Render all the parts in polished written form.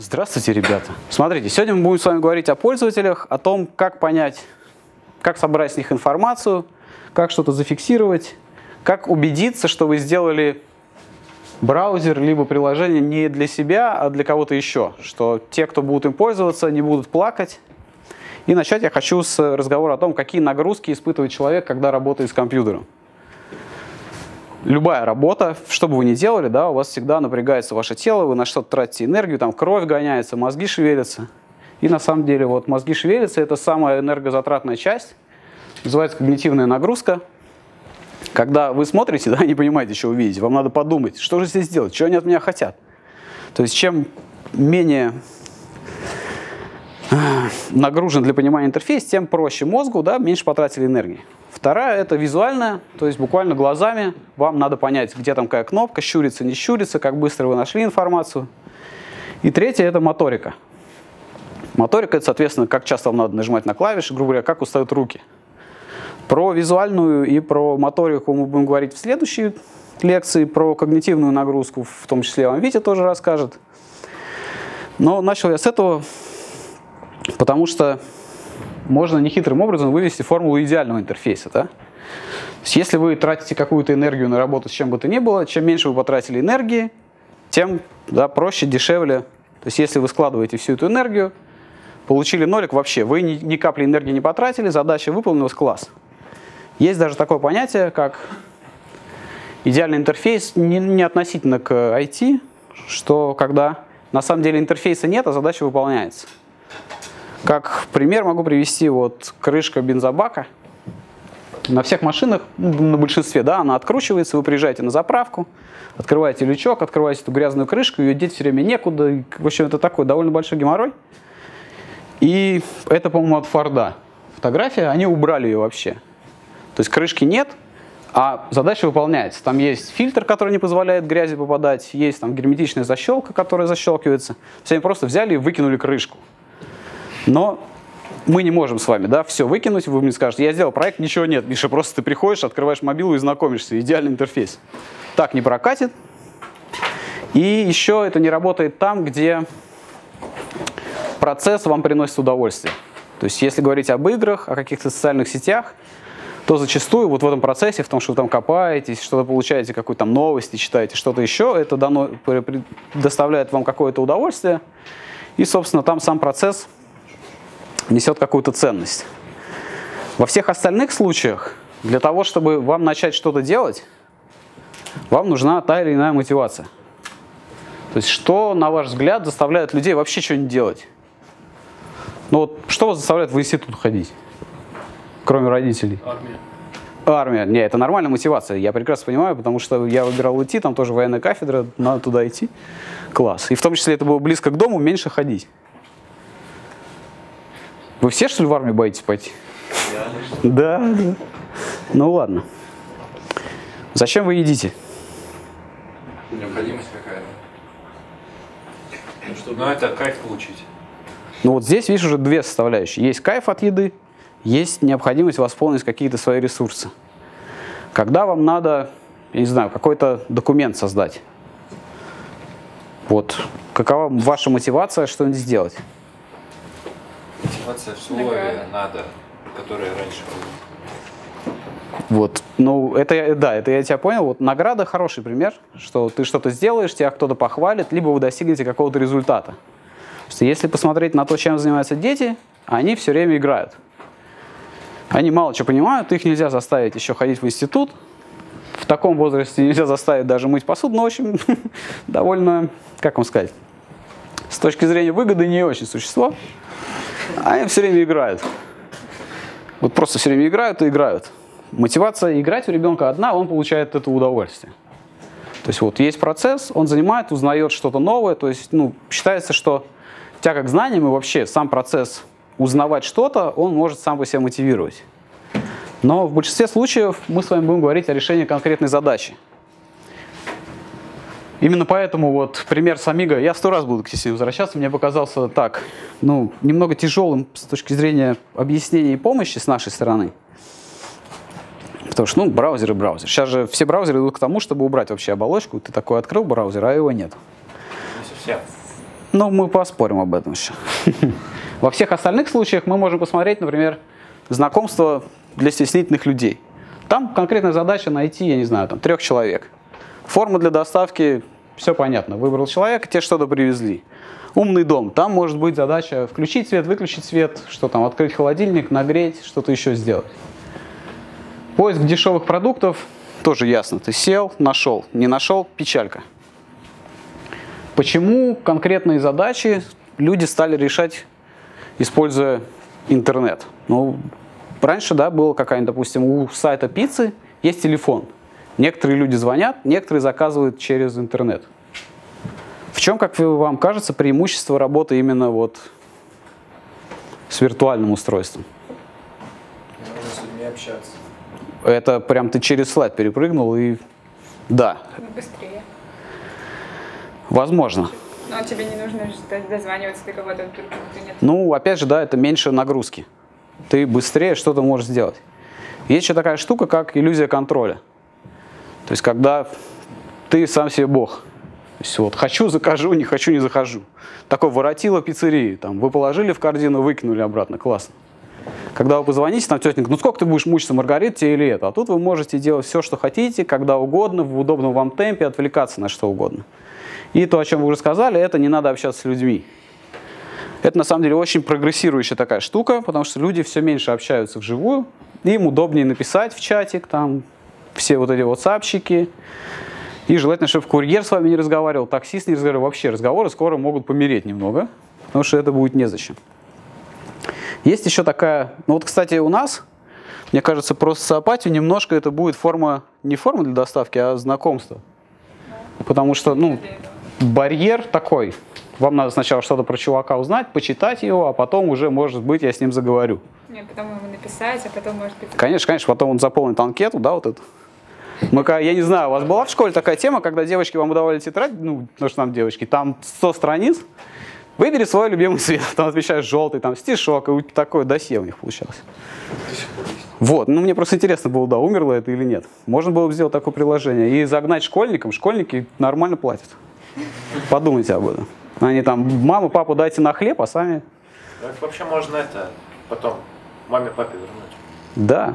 Здравствуйте, ребята. Смотрите, сегодня мы будем с вами говорить о пользователях, о том, как понять, как собрать с них информацию, как что-то зафиксировать, как убедиться, что вы сделали браузер либо приложение не для себя, а для кого-то еще, что те, кто будут им пользоваться, не будут плакать. И начать я хочу с разговора о том, какие нагрузки испытывает человек, когда работает с компьютером. Любая работа, что бы вы ни делали, да, у вас всегда напрягается ваше тело, вы на что-то тратите энергию, там кровь гоняется, мозги шевелятся. И на самом деле вот мозги шевелятся, это самая энергозатратная часть, называется когнитивная нагрузка. Когда вы смотрите, да, не понимаете, что вы видите, вам надо подумать, что же здесь делать, что они от меня хотят. То есть чем менее нагружен для понимания интерфейс, тем проще мозгу, да, меньше потратили энергии. Вторая – это визуальная, то есть буквально глазами вам надо понять, где там какая кнопка, щурится, не щурится, как быстро вы нашли информацию. И третье – это моторика. Моторика – это, соответственно, как часто вам надо нажимать на клавиши, грубо говоря, как устают руки. Про визуальную и про моторику мы будем говорить в следующей лекции, про когнитивную нагрузку, в том числе вам Витя тоже расскажет. Но начал я с этого, потому что можно нехитрым образом вывести формулу идеального интерфейса. Да? То есть, если вы тратите какую-то энергию на работу с чем бы то ни было, чем меньше вы потратили энергии, тем проще, дешевле. То есть если вы складываете всю эту энергию, получили нолик вообще, вы ни капли энергии не потратили, задача выполнилась, класс. Есть даже такое понятие, как идеальный интерфейс не относительно к IT, что когда на самом деле интерфейса нет, а задача выполняется. Как пример могу привести вот крышка бензобака. На всех машинах, на большинстве, да, она откручивается, вы приезжаете на заправку, открываете лючок, открываете эту грязную крышку, ее деть все время некуда. И, в общем, это такой довольно большой геморрой. И это, по-моему, от Форда фотография, они убрали ее вообще. То есть крышки нет, а задача выполняется. Там есть фильтр, который не позволяет грязи попадать, есть там герметичная защелка, которая защелкивается. То есть они просто взяли и выкинули крышку. Но мы не можем с вами, да, все выкинуть. Вы мне скажете, я сделал проект, ничего нет. Миша, просто ты приходишь, открываешь мобилу и знакомишься. Идеальный интерфейс. Так не прокатит. И еще это не работает там, где процесс вам приносит удовольствие. То есть если говорить об играх, о каких-то социальных сетях, то зачастую вот в этом процессе, в том, что вы там копаетесь, что-то получаете, какую-то там новости читаете, что-то еще, это доставляет вам какое-то удовольствие. И, собственно, там сам процесс несет какую-то ценность. Во всех остальных случаях, для того, чтобы вам начать что-то делать, вам нужна та или иная мотивация. То есть, что, на ваш взгляд, заставляет людей вообще что-нибудь делать? Ну вот, что вас заставляет в институт ходить, кроме родителей? Армия. Армия. Не, это нормальная мотивация, я прекрасно понимаю, потому что я выбирал идти, там тоже военная кафедра, надо туда идти. Класс. И в том числе это было близко к дому, меньше ходить. Вы все, что ли, в армию боитесь пойти? Да, да. Ну ладно. Зачем вы едите? Необходимость какая-то. Чтобы это кайф получить. Ну вот здесь, видишь, уже две составляющие. Есть кайф от еды, есть необходимость восполнить какие-то свои ресурсы. Когда вам надо, я не знаю, какой-то документ создать, вот, какова ваша мотивация что-нибудь сделать? Мотивация в слове «надо», которая раньше была. Вот, ну, это, да, это я тебя понял. Вот награда хороший пример, что ты что-то сделаешь, тебя кто-то похвалит, либо вы достигнете какого-то результата. Что если посмотреть на то, чем занимаются дети, они все время играют. Они мало чего понимают, их нельзя заставить еще ходить в институт. В таком возрасте нельзя заставить даже мыть посуду, но, в общем, довольно, как вам сказать, с точки зрения выгоды не очень существо. Они все время играют. Вот просто все время играют и играют. Мотивация играть у ребенка одна, он получает от этого удовольствие. То есть вот есть процесс, он занимает, узнает что-то новое. То есть, ну, считается, что тяга к знаниям и вообще сам процесс узнавать что-то, он может сам по себе мотивировать. Но в большинстве случаев мы с вами будем говорить о решении конкретной задачи. Именно поэтому вот пример с Amiga, я 100 раз буду к нему возвращаться, мне показался так, ну, немного тяжелым с точки зрения объяснения и помощи с нашей стороны. Потому что, ну, браузер и браузер. Сейчас же все браузеры идут к тому, чтобы убрать вообще оболочку. Ты такой открыл браузер, а его нет. Не совсем. Ну, мы поспорим об этом еще. Во всех остальных случаях мы можем посмотреть, например, знакомство для стеснительных людей. Там конкретная задача найти, я не знаю, там 3 человек. Форма для доставки, все понятно. Выбрал человека, те что-то привезли. Умный дом. Там может быть задача включить свет, выключить свет, что там, открыть холодильник, нагреть, что-то еще сделать. Поиск дешевых продуктов тоже ясно. Ты сел, нашел. Не нашел – печалька. Почему конкретные задачи люди стали решать, используя интернет? Ну, раньше, да, было какая-нибудь, допустим, у сайта пиццы есть телефон. Некоторые люди звонят, некоторые заказывают через интернет. В чем, как вам кажется, преимущество работы именно вот с виртуальным устройством? Можно с людьми общаться. Это прям ты через слайд перепрыгнул и... Да. Быстрее. Возможно. Но тебе не нужно дозваниваться до кого-то, кто нет. Ну, опять же, да, это меньше нагрузки. Ты быстрее что-то можешь сделать. Есть еще такая штука, как иллюзия контроля. То есть, когда ты сам себе бог. То есть, вот, хочу, закажу, не хочу, не захожу. Такое воротило пиццерии. Там, вы положили в корзину, выкинули обратно. Классно. Когда вы позвоните, там тетенька, ну сколько ты будешь мучиться, Маргарита, тебе или это? А тут вы можете делать все, что хотите, когда угодно, в удобном вам темпе, отвлекаться на что угодно. И то, о чем вы уже сказали, это не надо общаться с людьми. Это на самом деле очень прогрессирующая такая штука, потому что люди все меньше общаются вживую. Им удобнее написать в чатик, там все вот эти WhatsApp-щики. И желательно, чтобы курьер с вами не разговаривал, таксист не разговаривал. Вообще разговоры скоро могут помереть немного, потому что это будет незачем. Есть еще такая, ну вот, кстати, у нас, мне кажется, про социопатию немножко это будет форма, не форма для доставки, а знакомство. Потому что, ну, барьер такой. Вам надо сначала что-то про чувака узнать, почитать его, а потом уже, может быть, я с ним заговорю. Нет, потом ему написать, а потом, может быть... Конечно, конечно, потом он заполнит анкету, да, вот эту. Я не знаю, у вас была в школе такая тема, когда девочки вам выдавали тетрадь, ну, потому что там девочки, там 100 страниц, выбери свой любимый цвет, там отвечаешь желтый, там стишок, и такое досье у них получалось. Вот, ну мне просто интересно было, да, умерло это или нет. Можно было бы сделать такое приложение и загнать школьникам, школьники нормально платят. Подумайте об этом. Они там, мама, папу, дайте на хлеб, а сами... Как вообще можно это потом маме, папе вернуть? Да.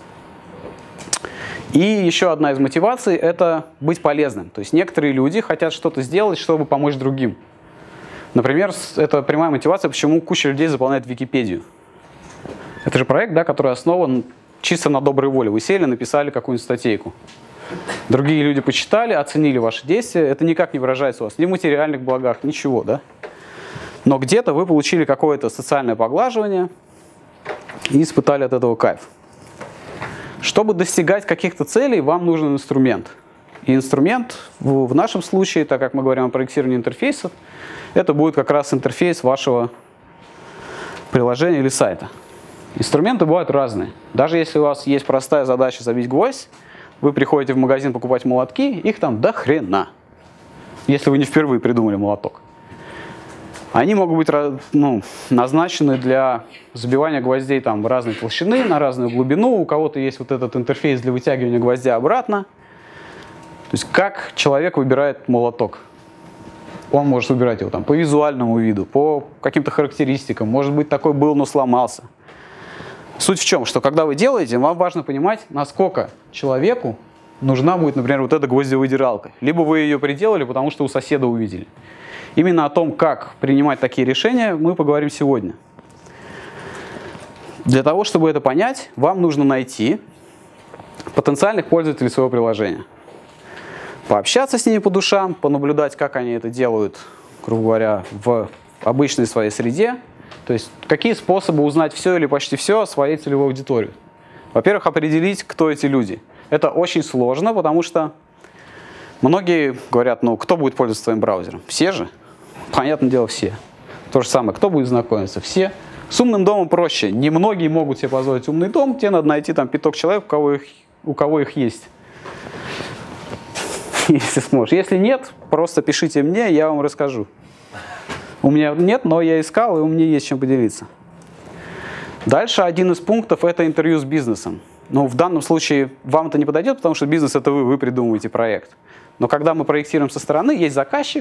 И еще одна из мотиваций – это быть полезным. То есть некоторые люди хотят что-то сделать, чтобы помочь другим. Например, это прямая мотивация, почему куча людей заполняет Википедию. Это же проект, да, который основан чисто на доброй воле. Вы сели, написали какую-нибудь статейку. Другие люди почитали, оценили ваши действия. Это никак не выражается у вас ни в материальных благах, ничего, да? Но где-то вы получили какое-то социальное поглаживание и испытали от этого кайф. Чтобы достигать каких-то целей, вам нужен инструмент. И инструмент в нашем случае, так как мы говорим о проектировании интерфейсов, это будет как раз интерфейс вашего приложения или сайта. Инструменты бывают разные. Даже если у вас есть простая задача забить гвоздь, вы приходите в магазин покупать молотки, их там до хрена. Если вы не впервые придумали молоток. Они могут быть назначены для забивания гвоздей там разной толщины, на разную глубину. У кого-то есть вот этот интерфейс для вытягивания гвоздя обратно. То есть как человек выбирает молоток? Он может выбирать его там по визуальному виду, по каким-то характеристикам. Может быть, такой был, но сломался. Суть в чем? Что когда вы делаете, вам важно понимать, насколько человеку нужна будет, например, вот эта гвоздевыдиралка. Либо вы ее приделали, потому что у соседа увидели. Именно о том, как принимать такие решения, мы поговорим сегодня. Для того, чтобы это понять, вам нужно найти потенциальных пользователей своего приложения. Пообщаться с ними по душам, понаблюдать, как они это делают, грубо говоря, в обычной своей среде. То есть, какие способы узнать все или почти все о своей целевой аудитории. Во-первых, определить, кто эти люди. Это очень сложно, потому что многие говорят, ну, кто будет пользоваться твоим браузером? Все же? Понятное дело, все. То же самое, кто будет знакомиться? Все. С умным домом проще. Немногие могут себе позволить умный дом, тебе надо найти там 5 человек, у кого их есть. Если сможешь. Если нет, просто пишите мне, я вам расскажу. У меня нет, но я искал, и у меня есть чем поделиться. Дальше один из пунктов – это интервью с бизнесом. Но в данном случае вам это не подойдет, потому что бизнес – это вы придумываете проект. Но когда мы проектируем со стороны, есть заказчик,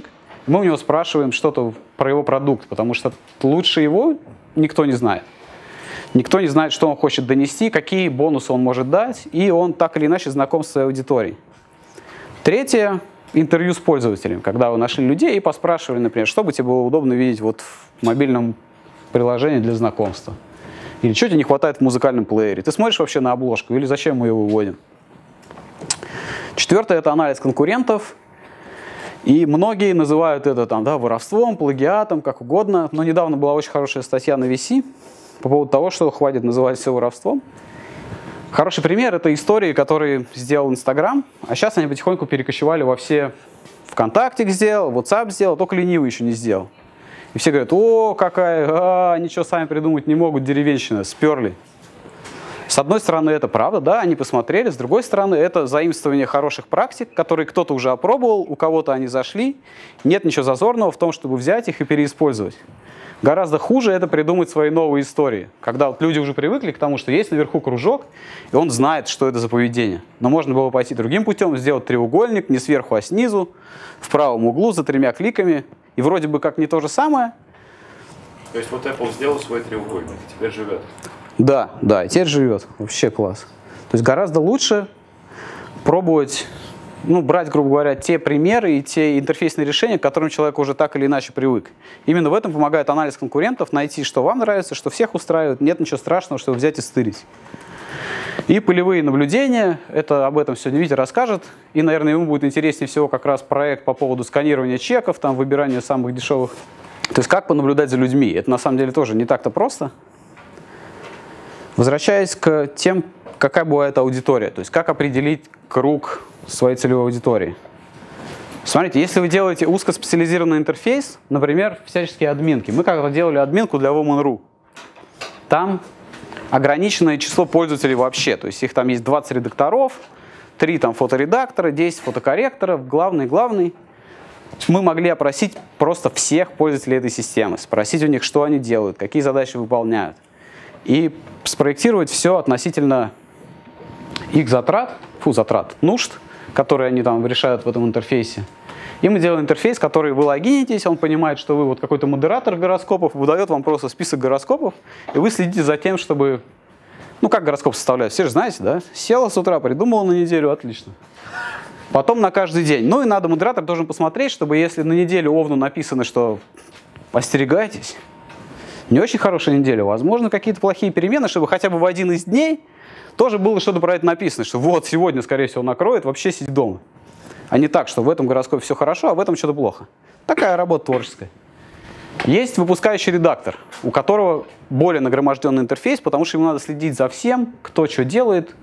Мы у него спрашиваем что-то про его продукт, потому что лучше его никто не знает. Никто не знает, что он хочет донести, какие бонусы он может дать, и он так или иначе знаком с своей аудиторией. Третье – интервью с пользователем, когда вы нашли людей и поспрашивали, например, что бы тебе было удобно видеть вот в мобильном приложении для знакомства. Или что тебе не хватает в музыкальном плеере. Ты смотришь вообще на обложку или зачем мы ее выводим? Четвертое – это анализ конкурентов. И многие называют это там, да, воровством, плагиатом, как угодно. Но недавно была очень хорошая статья на VC по поводу того, что хватит называть все воровством. Хороший пример – это истории, которые сделал Инстаграм, а сейчас они потихоньку перекочевали во все. ВКонтакте сделал, WhatsApp сделал, только ленивый еще не сделал. И все говорят: о, какая, ничего сами придумать не могут, деревенщина, сперли. С одной стороны, это правда, да, они посмотрели, с другой стороны, это заимствование хороших практик, которые кто-то уже опробовал, у кого-то они зашли. Нет ничего зазорного в том, чтобы взять их и переиспользовать. Гораздо хуже это придумать свои новые истории, когда вот люди уже привыкли к тому, что есть наверху кружок, и он знает, что это за поведение. Но можно было пойти другим путем, сделать треугольник, не сверху, а снизу, в правом углу, за 3 кликами, и вроде бы как не то же самое. То есть вот Apple сделал свой треугольник, и теперь живет. Да, и теперь живет. Вообще класс. То есть гораздо лучше пробовать, брать, грубо говоря, те примеры и те интерфейсные решения, к которым человек уже так или иначе привык. Именно в этом помогает анализ конкурентов, найти, что вам нравится, что всех устраивает. Нет ничего страшного, чтобы взять и стырить. И полевые наблюдения, об этом сегодня Витя расскажет. И, наверное, ему будет интереснее всего как раз проект по поводу сканирования чеков, выбирания самых дешевых. То есть как понаблюдать за людьми. Это на самом деле тоже не так-то просто. Возвращаясь к тем, какая бывает аудитория, то есть как определить круг своей целевой аудитории. Смотрите, если вы делаете узкоспециализированный интерфейс, например, всяческие админки. Мы когда-то делали админку для Woman.ru. Там ограниченное число пользователей вообще, то есть их там есть 20 редакторов, 3 фоторедактора, 10 фотокорректоров, главный. Мы могли опросить просто всех пользователей этой системы, спросить у них, что они делают, какие задачи выполняют. И спроектировать все относительно их нужд, которые они решают в этом интерфейсе. И мы делаем интерфейс, который вы логинитесь, он понимает, что вы какой-то модератор гороскопов, выдает вам просто список гороскопов, и вы следите за тем, чтобы... как гороскоп составляют, все же знаете, да? Села с утра, придумала на неделю, отлично. Потом на каждый день. И надо, модератор должен посмотреть, чтобы если на неделю Овну написано, что остерегайтесь, не очень хорошая неделя, возможно, какие-то плохие перемены, чтобы хотя бы в один из дней тоже было что-то про это написано, что вот сегодня, скорее всего, накроет, вообще сидь дома. А не так, что в этом гороскопе все хорошо, а в этом что-то плохо. Такая работа творческая. Есть выпускающий редактор, у которого более нагроможденный интерфейс, потому что ему надо следить за всем, кто что делает.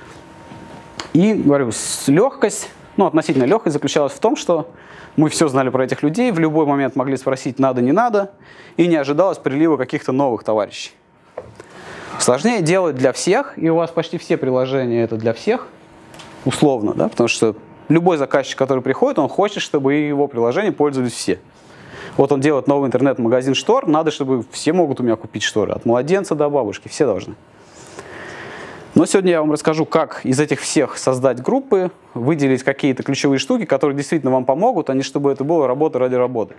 И, говорю, относительно легкость заключалась в том, что мы все знали про этих людей, в любой момент могли спросить надо, не надо, и не ожидалось прилива каких-то новых товарищей. Сложнее делать для всех, и у вас почти все приложения это для всех, условно, да, потому что любой заказчик, который приходит, он хочет, чтобы его приложение пользовались все. Вот он делает новый интернет-магазин штор, надо, чтобы все могут у меня купить шторы, от младенца до бабушки, все должны. Но сегодня я вам расскажу, как из этих всех создать группы, выделить какие-то ключевые штуки, которые действительно вам помогут, а не чтобы это было работа ради работы.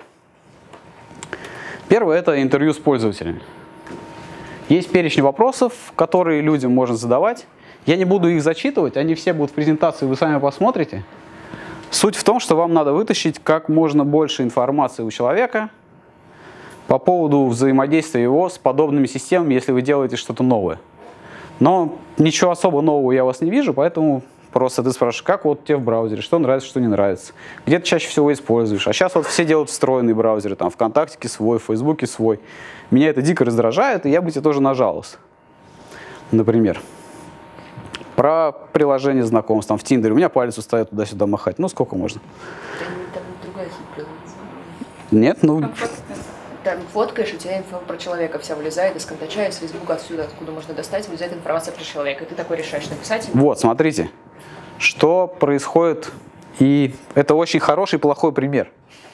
Первое – это интервью с пользователями. Есть перечень вопросов, которые людям можно задавать. Я не буду их зачитывать, они все будут в презентации, вы сами посмотрите. Суть в том, что вам надо вытащить как можно больше информации у человека по поводу взаимодействия его с подобными системами, если вы делаете что-то новое. Но ничего особо нового я у вас не вижу, поэтому просто ты спрашиваешь, как вот тебе в браузере, что нравится, что не нравится, где ты чаще всего используешь. А сейчас вот все делают встроенные браузеры, ВКонтакте свой, в Фейсбуке свой. Меня это дико раздражает, и я бы тебе тоже нажаловался. Например, про приложение знакомств, в Тиндере. У меня палец устает туда-сюда махать. Сколько можно? Там другая хитрая. Нет, Там фоткаешь, у тебя инфа про человека вся вылезает из контача, из Фейсбука, отсюда, откуда можно достать, вылезает информация про человека. И ты такой решаешь написать. Вот, смотрите, что происходит, и это очень хороший и плохой пример.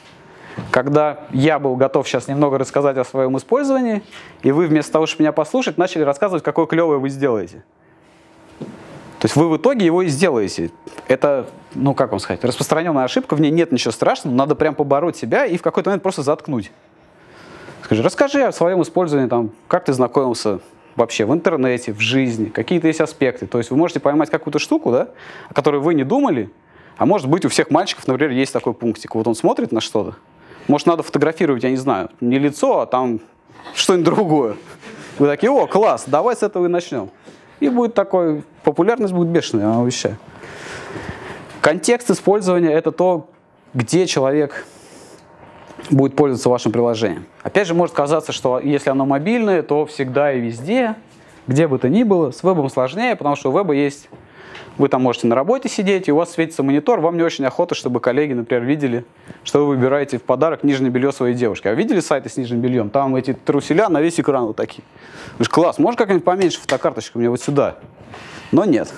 Когда я был готов сейчас немного рассказать о своем использовании, и вы вместо того, чтобы меня послушать, начали рассказывать, какое клевое вы сделаете. То есть вы в итоге его и сделаете. Это, ну как вам сказать, распространенная ошибка, в ней нет ничего страшного, надо прям побороть себя и в какой-то момент просто заткнуть. Скажи, расскажи о своем использовании, там, как ты знакомился вообще в интернете, в жизни, какие-то есть аспекты. То есть вы можете поймать какую-то штуку, да, о которой вы не думали, а может быть у всех мальчиков, например, есть такой пунктик. Вот он смотрит на что-то, может надо фотографировать, я не знаю, не лицо, а там что-нибудь другое. Вы такие, о, класс, давай с этого и начнем. И будет такой, популярность будет бешеная, я вам обещаю. Контекст использования – это то, где человек будет пользоваться вашим приложением. Опять же, может казаться, что если оно мобильное, то всегда и везде, где бы то ни было. С вебом сложнее, потому что у веба есть... Вы там можете на работе сидеть, и у вас светится монитор, вам не очень охота, чтобы коллеги, например, видели, что вы выбираете в подарок нижнее белье своей девушки. А видели сайты с нижним бельем? Там эти труселя на весь экран вот такие. Вы же, класс, можно как-нибудь поменьше фотокарточку мне вот сюда? Но нет.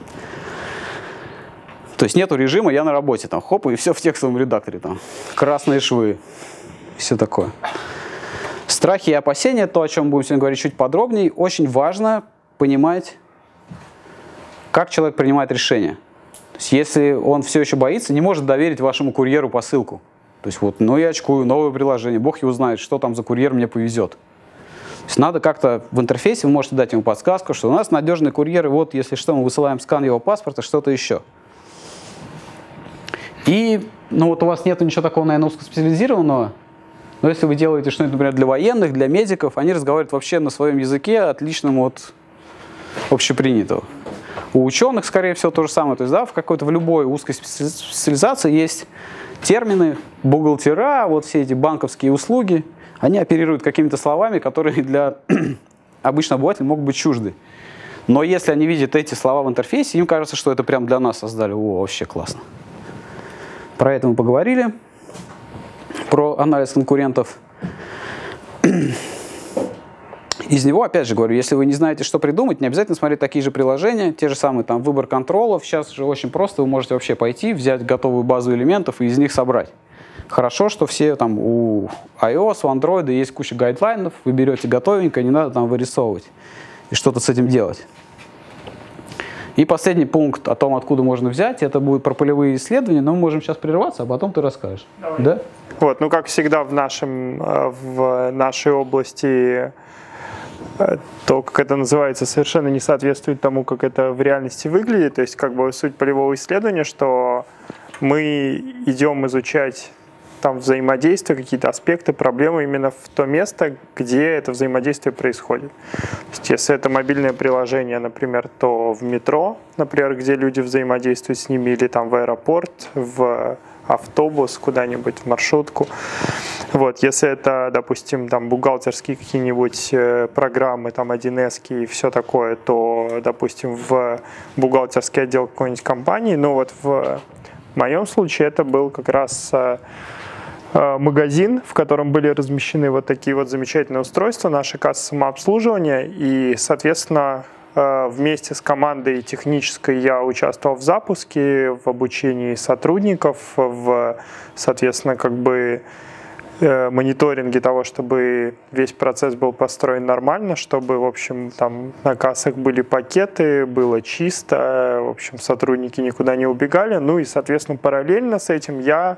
То есть нету режима «я на работе», там, хоп, и все в текстовом редакторе, там, красные швы, все такое. Страхи и опасения, то, о чем будем сегодня говорить чуть подробнее, очень важно понимать, как человек принимает решение. То есть если он все еще боится, не может доверить вашему курьеру посылку. То есть вот, ну я очкую, новое приложение, бог его знает, что там за курьер мне повезет. То есть надо как-то в интерфейсе, вы можете дать ему подсказку, что у нас надежный курьер, и вот если что, мы высылаем скан его паспорта, что-то еще. И, ну вот у вас нет ничего такого, наверное, узкоспециализированного, но если вы делаете что-нибудь, например, для военных, для медиков, они разговаривают вообще на своем языке, отличном от общепринятого. У ученых, скорее всего, то же самое. То есть, да, в любой узкой специализации есть термины, бухгалтера, вот все эти банковские услуги, они оперируют какими-то словами, которые для обычного обывателя могут быть чужды. Но если они видят эти слова в интерфейсе, им кажется, что это прям для нас создали. О, вообще классно. Про это мы поговорили. Про анализ конкурентов. Из него, опять же говорю, если вы не знаете, что придумать, не обязательно смотреть такие же приложения, те же самые там выбор контролов. Сейчас же очень просто, вы можете вообще пойти, взять готовую базу элементов и из них собрать. Хорошо, что все там у iOS, у Android есть куча гайдлайнов, вы берете готовенькое, не надо там вырисовывать и что-то с этим делать. И последний пункт о том, откуда можно взять, это будет про полевые исследования, но мы можем сейчас прерваться, а потом ты расскажешь. Давай. Да? Вот, ну как всегда в нашей области то, как это называется, совершенно не соответствует тому, как это в реальности выглядит. То есть как бы суть полевого исследования, что мы идем изучать там взаимодействие, какие-то аспекты, проблемы именно в то место, где это взаимодействие происходит. То есть, если это мобильное приложение, например, то в метро, например, где люди взаимодействуют с ними, или там в аэропорт, в автобус, куда-нибудь, в маршрутку. Вот, если это, допустим, там бухгалтерские какие-нибудь программы, там 1С и все такое, то, допустим, в бухгалтерский отдел какой-нибудь компании, ну вот в моем случае это был как раз магазин, в котором были размещены вот такие вот замечательные устройства, наша касса самообслуживания, и, соответственно, вместе с командой технической я участвовал в запуске, в обучении сотрудников, в, соответственно, как бы мониторинге того, чтобы весь процесс был построен нормально, чтобы, в общем, там на кассах были пакеты, было чисто, в общем, сотрудники никуда не убегали. Ну и, соответственно, параллельно с этим я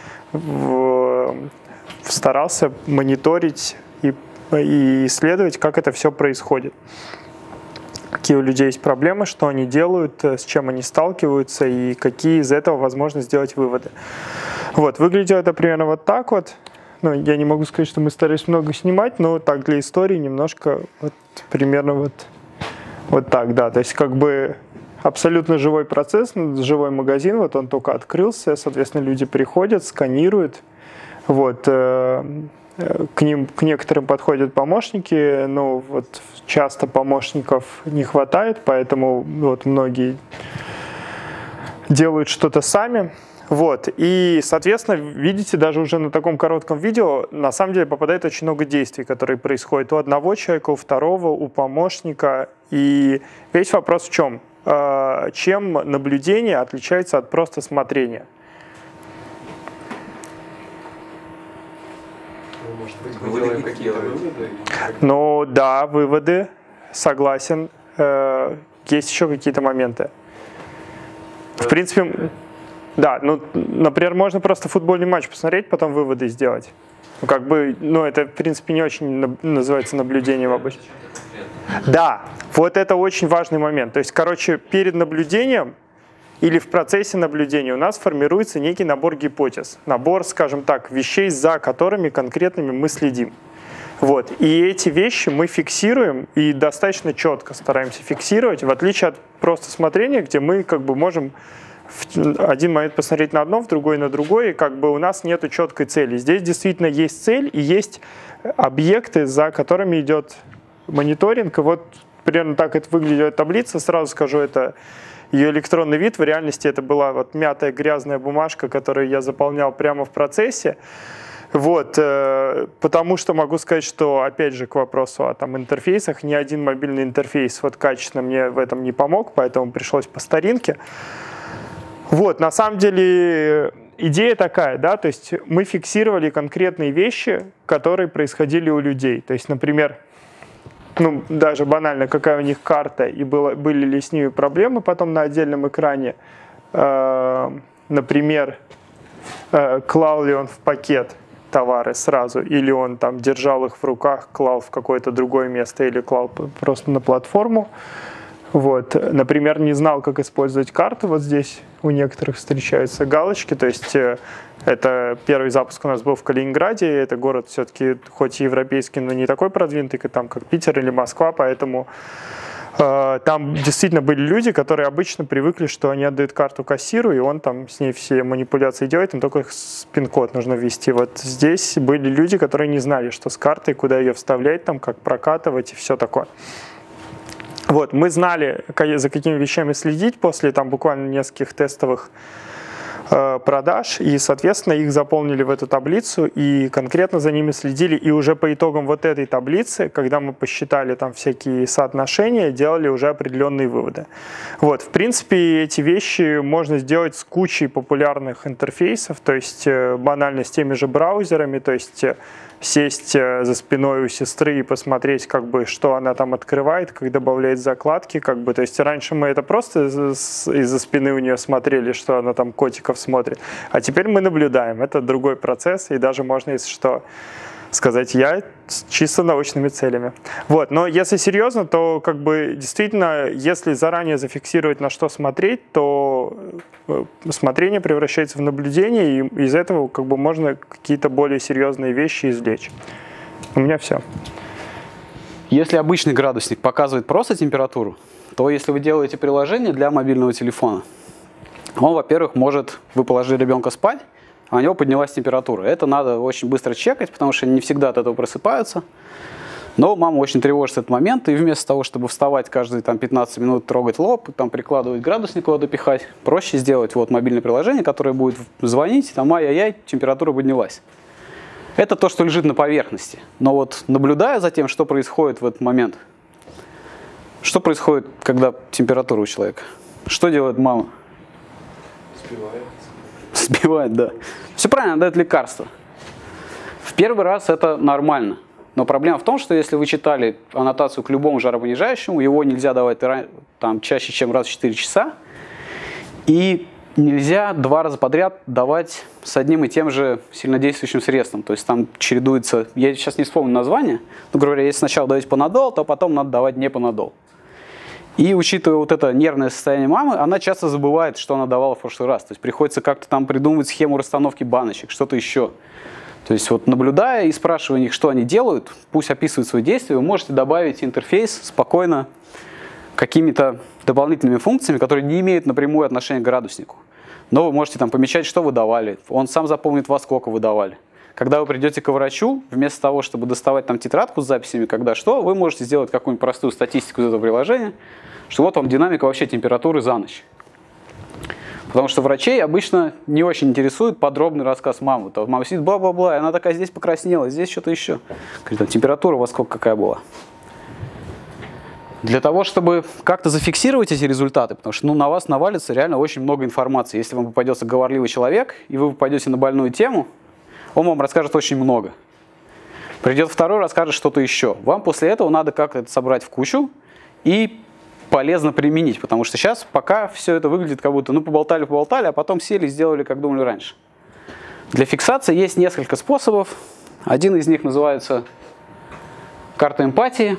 старался мониторить и исследовать, как это все происходит. Какие у людей есть проблемы, что они делают, с чем они сталкиваются и какие из этого возможно сделать выводы. Вот, выглядело это примерно вот так вот. Ну, я не могу сказать, что мы старались много снимать, но так для истории немножко вот примерно вот так, да. То есть как бы абсолютно живой процесс, живой магазин, вот он только открылся, соответственно, люди приходят, сканируют, вот, к некоторым подходят помощники, но вот часто помощников не хватает, поэтому вот многие делают что-то сами. Вот, и, соответственно, видите, даже уже на таком коротком видео на самом деле попадает очень много действий, которые происходят у одного человека, у второго, у помощника. И весь вопрос в чем? Чем наблюдение отличается от просто смотрения? Может быть, мы делаем какие-то выводы? Ну да, выводы, согласен. есть еще какие-то моменты. В принципе, да, ну, например, можно просто футбольный матч посмотреть, потом выводы сделать. Ну, как бы, ну, это, в принципе, не очень называется наблюдением обычно. Да, вот это очень важный момент. То есть, короче, перед наблюдением или в процессе наблюдения у нас формируется некий набор гипотез. Набор, скажем так, вещей, за которыми конкретными мы следим. Вот. И эти вещи мы фиксируем и достаточно четко стараемся фиксировать, в отличие от просто смотрения, где мы как бы можем в один момент посмотреть на одно, в другой на другое, и как бы у нас нет четкой цели. Здесь действительно есть цель и есть объекты, за которыми идет мониторинг. И вот примерно так это выглядит таблица. Сразу скажу, это ее электронный вид. В реальности это была вот мятая грязная бумажка, которую я заполнял прямо в процессе. Вот, потому что могу сказать, что, опять же, к вопросу о там, интерфейсах, ни один мобильный интерфейс вот качественно мне в этом не помог, поэтому пришлось по старинке. Вот, на самом деле идея такая, да, то есть мы фиксировали конкретные вещи, которые происходили у людей. То есть, например, ну, даже банально, какая у них карта и были ли с ними проблемы потом на отдельном экране. Например, клал ли он в пакет товары сразу, или он там держал их в руках, клал в какое-то другое место, или клал просто на платформу. Вот. Например, не знал, как использовать карту. Вот здесь у некоторых встречаются галочки. То есть это первый запуск у нас был в Калининграде. Это город все-таки хоть и европейский, но не такой продвинутый, как Питер или Москва. Поэтому там действительно были люди, которые обычно привыкли, что они отдают карту кассиру, и он там с ней все манипуляции делает, им только пин-код нужно ввести. Вот здесь были люди, которые не знали, что с картой, куда ее вставлять, там, как прокатывать и все такое. Вот, мы знали, за какими вещами следить после там буквально нескольких тестовых продаж, и, соответственно, их заполнили в эту таблицу и конкретно за ними следили. И уже по итогам вот этой таблицы, когда мы посчитали там всякие соотношения, делали уже определенные выводы. Вот, в принципе, эти вещи можно сделать с кучей популярных интерфейсов, то есть банально с теми же браузерами, то есть сесть за спиной у сестры и посмотреть, как бы, что она там открывает, как добавляет закладки, как бы, то есть раньше мы это просто из-за спины у нее смотрели, что она там котиков смотрит, а теперь мы наблюдаем, это другой процесс, и даже можно, если что, сказать, я с чисто научными целями. Вот, но если серьезно, то как бы действительно, если заранее зафиксировать, на что смотреть, то смотрение превращается в наблюдение, и из этого как бы можно какие-то более серьезные вещи извлечь. У меня все. Если обычный градусник показывает просто температуру, то если вы делаете приложение для мобильного телефона, он, во-первых, может, вы положили ребенка спать, а у него поднялась температура. Это надо очень быстро чекать, потому что не всегда от этого просыпаются. Но мама очень тревожится в этот момент, и вместо того, чтобы вставать каждые там, 15 минут, трогать лоб, там, прикладывать градусник куда-то пихать, проще сделать вот мобильное приложение, которое будет звонить, там, ай-яй-яй, температура поднялась. Это то, что лежит на поверхности. Но вот наблюдая за тем, что происходит в этот момент, что происходит, когда температура у человека? Что делает мама? Сбивает, да. Все правильно, дает лекарство. В первый раз это нормально. Но проблема в том, что если вы читали аннотацию к любому жаропонижающему, его нельзя давать там, чаще, чем раз в 4 часа. И нельзя 2 раза подряд давать с одним и тем же сильнодействующим средством. То есть там чередуется, я сейчас не вспомню название, но, говоря, если сначала давать панадол, то потом надо давать не панадол. И учитывая вот это нервное состояние мамы, она часто забывает, что она давала в прошлый раз. То есть приходится как-то там придумывать схему расстановки баночек, что-то еще. То есть вот наблюдая и спрашивая них, что они делают, пусть описывают свои действия, вы можете добавить интерфейс спокойно какими-то дополнительными функциями, которые не имеют напрямую отношения к градуснику. Но вы можете там помечать, что вы давали. Он сам запомнит, во сколько вы давали. Когда вы придете к врачу, вместо того, чтобы доставать там тетрадку с записями, когда что, вы можете сделать какую-нибудь простую статистику из этого приложения, что вот вам динамика вообще температуры за ночь. Потому что врачей обычно не очень интересует подробный рассказ мамы. То мама сидит, бла-бла-бла, и она такая, здесь покраснела, здесь что-то еще. Говорит, температура у вас сколько какая была? Для того, чтобы как-то зафиксировать эти результаты, потому что на вас навалится реально очень много информации. Если вам попадется говорливый человек, и вы попадете на больную тему, он вам расскажет очень много. Придет второй, расскажет что-то еще. Вам после этого надо как-то это собрать в кучу и полезно применить, потому что сейчас пока все это выглядит как будто, ну, поболтали, а потом сели и сделали, как думали раньше. Для фиксации есть несколько способов. Один из них называется карта эмпатии,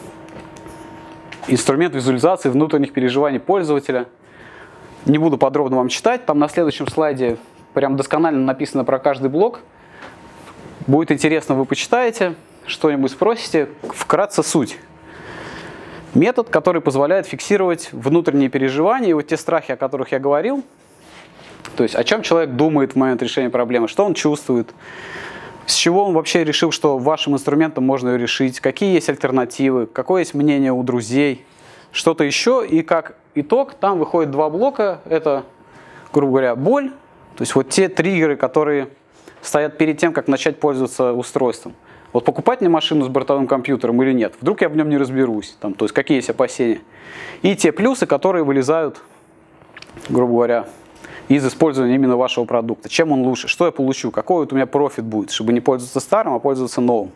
инструмент визуализации внутренних переживаний пользователя. Не буду подробно вам читать, там на следующем слайде прям досконально написано про каждый блок. Будет интересно, вы почитаете, что-нибудь спросите. Вкратце суть. Метод, который позволяет фиксировать внутренние переживания и вот те страхи, о которых я говорил. То есть о чем человек думает в момент решения проблемы, что он чувствует, с чего он вообще решил, что вашим инструментом можно ее решить, какие есть альтернативы, какое есть мнение у друзей, что-то еще. И как итог, там выходит два блока. Это, грубо говоря, боль. То есть вот те триггеры, которые стоят перед тем, как начать пользоваться устройством. Вот покупать мне машину с бортовым компьютером или нет? Вдруг я в нем не разберусь. Там, то есть какие есть опасения. И те плюсы, которые вылезают, грубо говоря, из использования именно вашего продукта. Чем он лучше? Что я получу? Какой вот у меня профит будет? Чтобы не пользоваться старым, а пользоваться новым.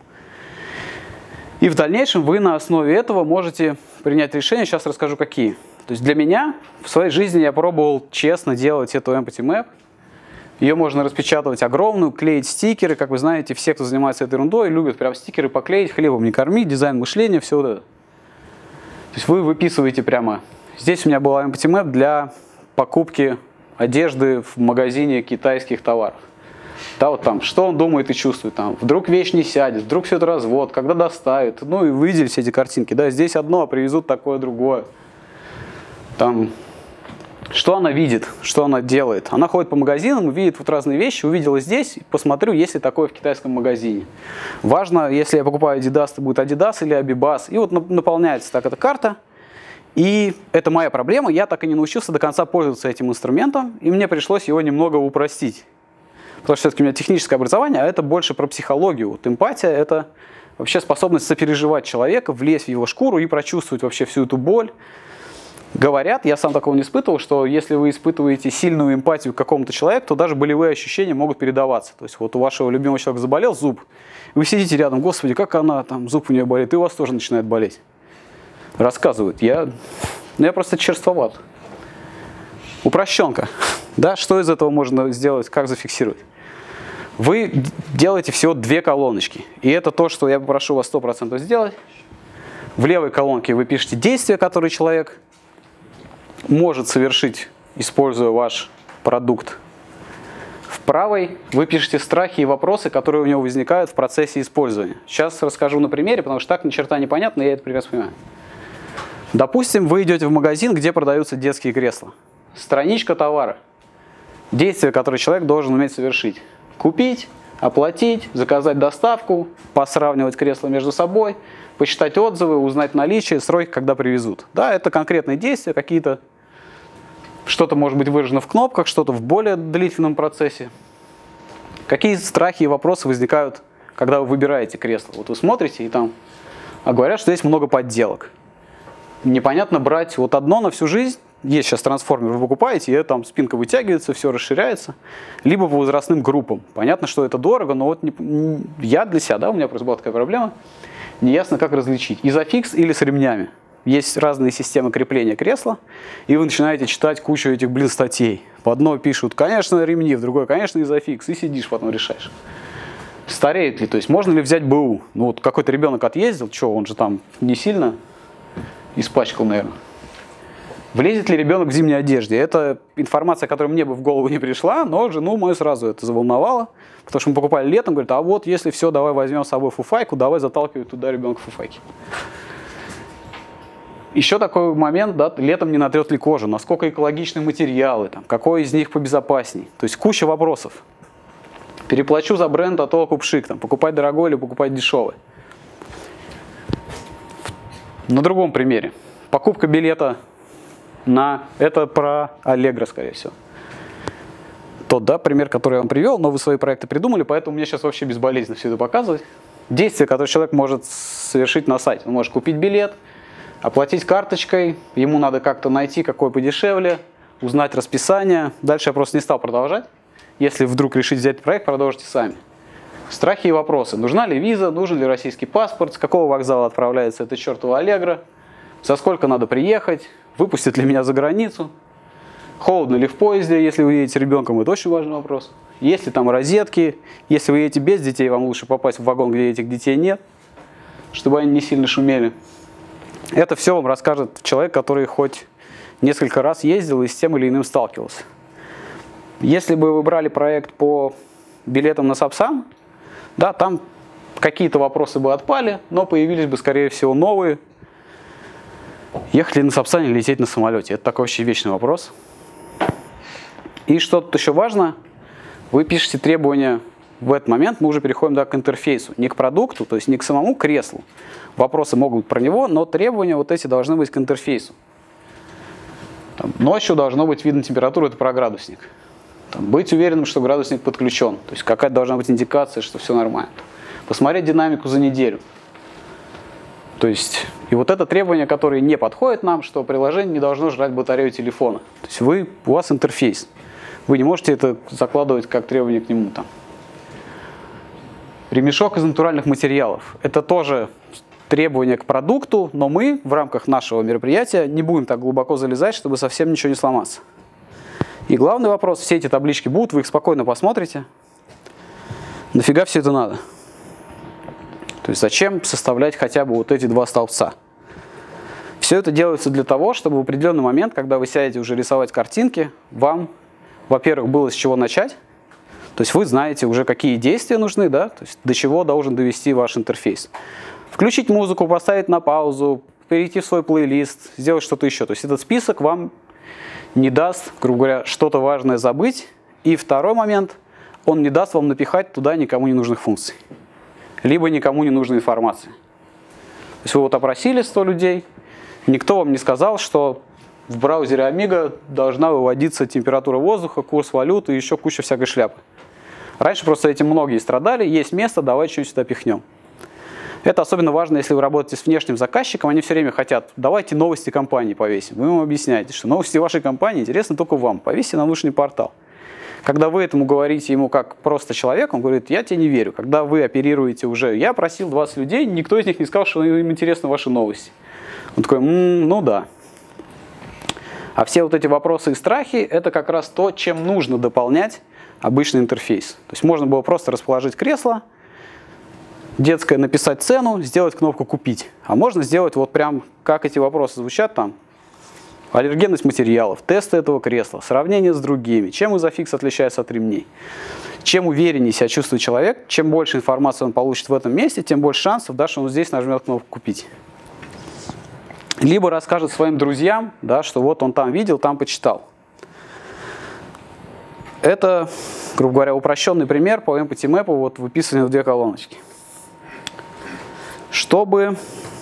И в дальнейшем вы на основе этого можете принять решение. Сейчас расскажу, какие. То есть для меня в своей жизни я пробовал честно делать эту Empathy Map. Ее можно распечатывать огромную, клеить стикеры. Как вы знаете, все, кто занимается этой ерундой, любят прям стикеры поклеить, хлебом не кормить, дизайн мышления, все вот это. То есть вы выписываете прямо. Здесь у меня была Empathy Map для покупки одежды в магазине китайских товаров. Да, вот там, что он думает и чувствует. Там, вдруг вещь не сядет, вдруг все это развод, когда доставит. Ну и вы видели все эти картинки. Да, здесь одно, а привезут такое другое. Там... Что она видит, что она делает? Она ходит по магазинам, видит вот разные вещи, увидела здесь, посмотрю, есть ли такое в китайском магазине. Важно, если я покупаю Adidas, то будет Adidas или Abibas. И вот наполняется так эта карта. И это моя проблема, я так и не научился до конца пользоваться этим инструментом, и мне пришлось его немного упростить. Потому что все-таки у меня техническое образование, а это больше про психологию. Вот эмпатия – это вообще способность сопереживать человека, влезть в его шкуру и прочувствовать вообще всю эту боль. Говорят, я сам такого не испытывал, что если вы испытываете сильную эмпатию к какому-то человеку, то даже болевые ощущения могут передаваться. То есть вот у вашего любимого человека заболел зуб, вы сидите рядом, господи, как она, там зуб у нее болит, и у вас тоже начинает болеть. Рассказывают. Я просто черствоват. Упрощенка. Да, что из этого можно сделать, как зафиксировать? Вы делаете всего 2 колоночки. И это то, что я попрошу вас 100% сделать. В левой колонке вы пишете действия, которые человек может совершить, используя ваш продукт. В правой вы пишете страхи и вопросы, которые у него возникают в процессе использования. Сейчас расскажу на примере, потому что так ни черта не понятно, я это прекрасно понимаю. Допустим, вы идете в магазин, где продаются детские кресла. Страничка товара. Действия, которые человек должен уметь совершить. Купить, оплатить, заказать доставку, посравнивать кресла между собой, посчитать отзывы, узнать наличие, сроки, когда привезут. Да, это конкретные действия, какие-то, что-то может быть выражено в кнопках, что-то в более длительном процессе. Какие страхи и вопросы возникают, когда вы выбираете кресло? Вот вы смотрите, и там говорят, что здесь много подделок. Непонятно брать вот одно на всю жизнь. Есть сейчас трансформер, вы покупаете, и там спинка вытягивается, все расширяется. Либо по возрастным группам. Понятно, что это дорого, но вот я для себя, да, у меня просто была такая проблема. Неясно, как различить. Изофикс или с ремнями. Есть разные системы крепления кресла, и вы начинаете читать кучу этих, статей. По одной пишут, конечно, ремни, в другой, конечно, изофикс, и сидишь, потом решаешь. Стареет ли, то есть можно ли взять БУ? Ну вот какой-то ребенок отъездил, что, он же там не сильно испачкал, наверное. Влезет ли ребенок в зимней одежде? Это информация, которая мне бы в голову не пришла, но жену мою сразу это заволновало. Потому что мы покупали летом, говорит, а вот если все, давай возьмем с собой фуфайку, давай заталкивать туда ребенка фуфайки. Еще такой момент, да, летом не натрет ли кожу, насколько экологичны материалы, там, какой из них побезопасней. То есть куча вопросов. Переплачу за бренд, а то купшик, там, покупать дорогой или покупать дешевый. На другом примере. Покупка билета это про Allegro, скорее всего. Тот, да, пример, который я вам привел, но вы свои проекты придумали, поэтому мне сейчас вообще безболезненно все это показывать. Действия, которые человек может совершить на сайте. Он может купить билет, оплатить карточкой, ему надо как-то найти, какой подешевле, узнать расписание. Дальше я просто не стал продолжать. Если вдруг решить взять проект, продолжите сами. Страхи и вопросы. Нужна ли виза, нужен ли российский паспорт, с какого вокзала отправляется это чертово Allegro, за сколько надо приехать, выпустят ли меня за границу, холодно ли в поезде, если вы едете с ребенком, это очень важный вопрос. Есть ли там розетки, если вы едете без детей, вам лучше попасть в вагон, где этих детей нет, чтобы они не сильно шумели. Это все вам расскажет человек, который хоть несколько раз ездил и с тем или иным сталкивался. Если бы вы брали проект по билетам на Сапсан, да, там какие-то вопросы бы отпали, но появились бы, скорее всего, новые. Ехать ли на Сапсане или лететь на самолете? Это такой очень вечный вопрос. И что тут еще важно, вы пишете требования в этот момент, мы уже переходим к интерфейсу, не к продукту, то есть не к самому креслу. Вопросы могут быть про него, но требования вот эти должны быть к интерфейсу. Там, ночью должно быть видно температуру, это про градусник. Там, быть уверенным, что градусник подключен, то есть какая-то должна быть индикация, что все нормально. Посмотреть динамику за неделю. То есть, и вот это требование, которое не подходит нам, что приложение не должно жрать батарею телефона. То есть у вас интерфейс. Вы не можете это закладывать как требование к нему. Там. Ремешок из натуральных материалов. Это тоже требование к продукту, но мы в рамках нашего мероприятия не будем так глубоко залезать, чтобы совсем ничего не сломаться. И главный вопрос, все эти таблички будут, вы их спокойно посмотрите. Нафига все это надо? То есть зачем составлять хотя бы вот эти два столбца? Все это делается для того, чтобы в определенный момент, когда вы сядете уже рисовать картинки, вам, во-первых, было с чего начать. То есть вы знаете уже, какие действия нужны, да? То есть до чего должен довести ваш интерфейс. Включить музыку, поставить на паузу, перейти в свой плейлист, сделать что-то еще. То есть этот список вам не даст, грубо говоря, что-то важное забыть. И второй момент, он не даст вам напихать туда никому не нужных функций. Либо никому не нужной информации. То есть вы вот опросили 100 людей, никто вам не сказал, что в браузере Amiga должна выводиться температура воздуха, курс валюты и еще куча всякой шляпы. Раньше просто этим многие страдали, есть место, давайте что-нибудь сюда пихнем. Это особенно важно, если вы работаете с внешним заказчиком, они все время хотят, давайте новости компании повесим. Вы ему объясняете, что новости вашей компании интересны только вам, повесьте на внутренний портал. Когда вы этому говорите ему как просто человек, он говорит, я тебе не верю. Когда вы оперируете уже, я просил 20 людей, никто из них не сказал, что им интересны ваши новости. Он такой, ну да. А все вот эти вопросы и страхи, это как раз то, чем нужно дополнять обычный интерфейс. То есть можно было просто расположить кресло, детское написать цену, сделать кнопку «Купить». А можно сделать вот прям, как эти вопросы звучат там, аллергенность материалов, тесты этого кресла, сравнение с другими, чем изофикс отличается от ремней. Чем увереннее себя чувствует человек, чем больше информации он получит в этом месте, тем больше шансов, да, что он здесь нажмет кнопку «Купить». Либо расскажет своим друзьям, да, что вот он там видел, там почитал. Это, грубо говоря, упрощенный пример по Empathy Map, вот выписанный в 2 колоночки. Чтобы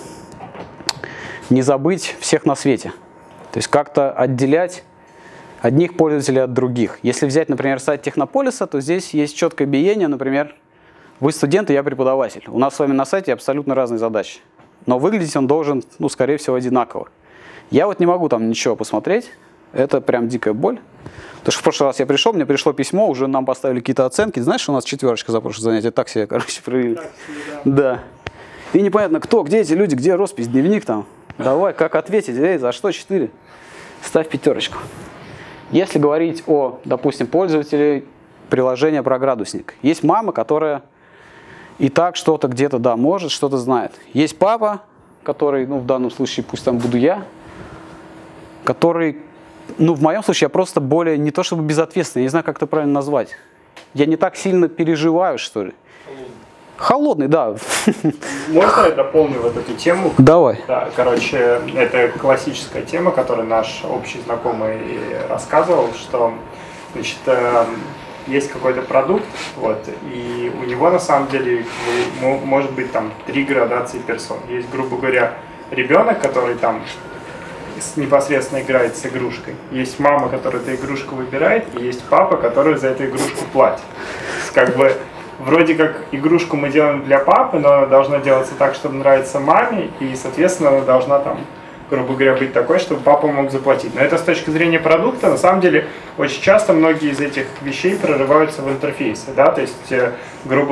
не забыть всех на свете. То есть как-то отделять одних пользователей от других. Если взять, например, сайт Технополиса, то здесь есть четкое биение, например, вы студент, и я преподаватель. У нас с вами на сайте абсолютно разные задачи. Но выглядеть он должен, ну, скорее всего, одинаково. Я вот не могу там ничего посмотреть. Это прям дикая боль. Потому что в прошлый раз я пришел, мне пришло письмо, уже нам поставили какие-то оценки. Знаешь, у нас 4 за прошлое занятие. Так себе, короче, провели. Да. И непонятно, кто, где эти люди, где роспись, дневник там. Давай, как ответить? Эй, за что 4? Ставь 5. Если говорить о, допустим, пользователе приложения про градусник. Есть мама, которая и так что-то где-то, да, может, что-то знает. Есть папа, который, ну, в данном случае, пусть там буду я, который, ну, в моем случае, я просто более, не то чтобы безответственный, я не знаю, как это правильно назвать. Я не так сильно переживаю, что ли. Холодный, да. Можно я дополню вот эту тему? Давай. Да, короче, это классическая тема, которую наш общий знакомый рассказывал, что, значит, есть какой-то продукт, вот, и у него на самом деле может быть там 3 градации персон. Есть, грубо говоря, ребенок, который там непосредственно играет с игрушкой. Есть мама, которая эту игрушку выбирает, и есть папа, который за эту игрушку платит. Как бы вроде как игрушку мы делаем для папы, но она должна делаться так, чтобы нравиться маме, и, соответственно, она должна там, грубо говоря, быть такой, чтобы папа мог заплатить. Но это с точки зрения продукта, на самом деле, очень часто многие из этих вещей прорываются в интерфейсе, да, то есть, грубо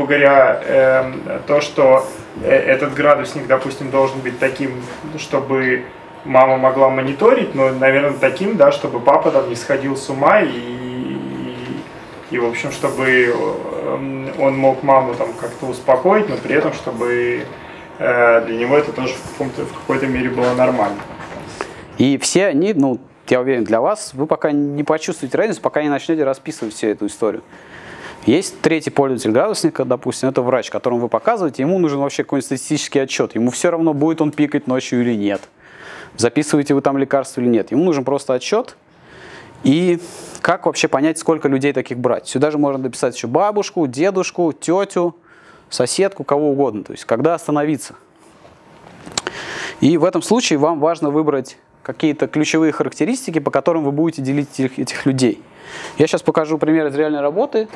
говоря, то, что этот градусник, допустим, должен быть таким, чтобы мама могла мониторить, но, наверное, таким, да, чтобы папа там не сходил с ума и в общем, чтобы он мог маму там как-то успокоить, но при этом, чтобы для него это тоже в какой-то мере было нормально. И все они, ну, я уверен, для вас, вы пока не почувствуете разницу, пока не начнете расписывать всю эту историю. Есть третий пользователь градусника, допустим, это врач, которому вы показываете, ему нужен вообще какой-нибудь статистический отчет, ему все равно, будет он пикать ночью или нет, записываете вы там лекарства или нет, ему нужен просто отчет. И как вообще понять, сколько людей таких брать? Сюда же можно дописать еще бабушку, дедушку, тетю, соседку, кого угодно, то есть когда остановиться. И в этом случае вам важно выбрать какие-то ключевые характеристики, по которым вы будете делить этих людей. Я сейчас покажу пример из реальной работы.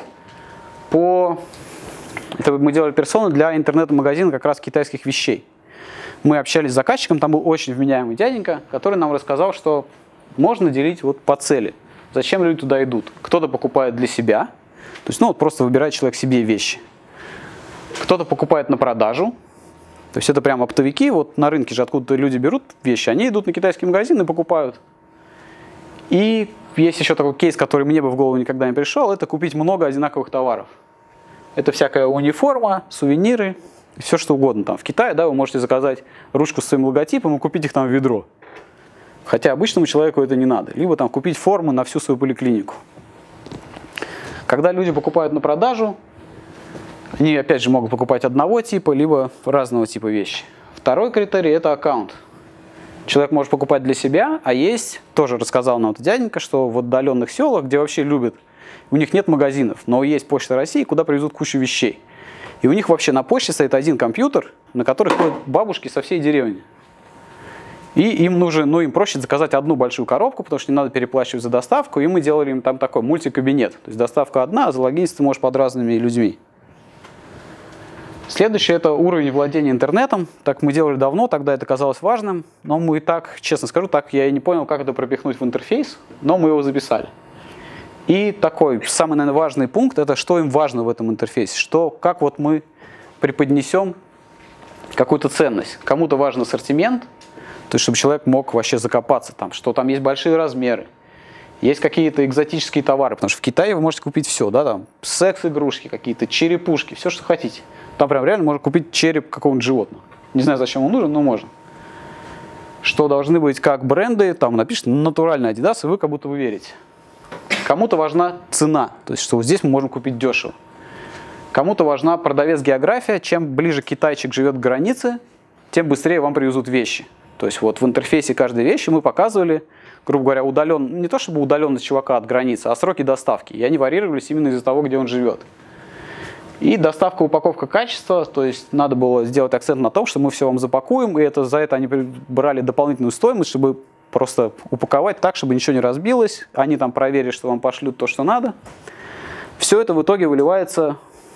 Это мы делали персоны для интернет-магазина как раз китайских вещей. Мы общались с заказчиком, там был очень вменяемый дяденька, который нам рассказал, что можно делить вот по цели. Зачем люди туда идут? Кто-то покупает для себя, то есть, ну, вот просто выбирает человек себе вещи. Кто-то покупает на продажу, то есть это прям оптовики, вот на рынке же откуда-то люди берут вещи, они идут на китайский магазин и покупают. И есть еще такой кейс, который мне бы в голову никогда не пришел, это купить много одинаковых товаров. Это всякая униформа, сувениры, все что угодно. Там в Китае, да, вы можете заказать ручку с своим логотипом и купить их там в ведро. Хотя обычному человеку это не надо. Либо там купить формы на всю свою поликлинику. Когда люди покупают на продажу, они опять же могут покупать одного типа, либо разного типа вещи. Второй критерий – это аккаунт. Человек может покупать для себя, а есть, тоже рассказал нам этот дяденька, что в отдаленных селах, где вообще любят, у них нет магазинов, но есть Почта России, куда привезут кучу вещей. И у них вообще на почте стоит один компьютер, на который ходят бабушки со всей деревни. И им нужно, ну, им проще заказать одну большую коробку, потому что не надо переплачивать за доставку, и мы делали им там такой мультикабинет. То есть доставка одна, а залогиниться ты можешь под разными людьми. Следующее – это уровень владения интернетом. Так мы делали давно, тогда это казалось важным, но мы и так, честно скажу, так я и не понял, как это пропихнуть в интерфейс, но мы его записали. И такой самый, наверное, важный пункт – это что им важно в этом интерфейсе, как вот мы преподнесем какую-то ценность. Кому-то важен ассортимент, то есть чтобы человек мог вообще закопаться там, что там есть большие размеры, есть какие-то экзотические товары, потому что в Китае вы можете купить все, да, там секс-игрушки какие-то, черепушки, все, что хотите. Там прям реально можно купить череп какого-нибудь животного. Не знаю, зачем он нужен, но можно. Что должны быть как бренды, там напишите натуральный Adidas, и вы как будто вы верите. Кому-то важна цена, то есть что вот здесь мы можем купить дешево. Кому-то важна продавец-география, чем ближе китайчик живет к границе, тем быстрее вам привезут вещи. То есть вот в интерфейсе каждой вещи мы показывали, грубо говоря, не то чтобы удаленность чувака от границы, а сроки доставки. И они варьировались именно из-за того, где он живет. И доставка, упаковка, качество, то есть надо было сделать акцент на том, что мы все вам запакуем, и за это они брали дополнительную стоимость, чтобы просто упаковать так, чтобы ничего не разбилось. Они там проверили, что вам пошлют то, что надо. Все это в итоге выливается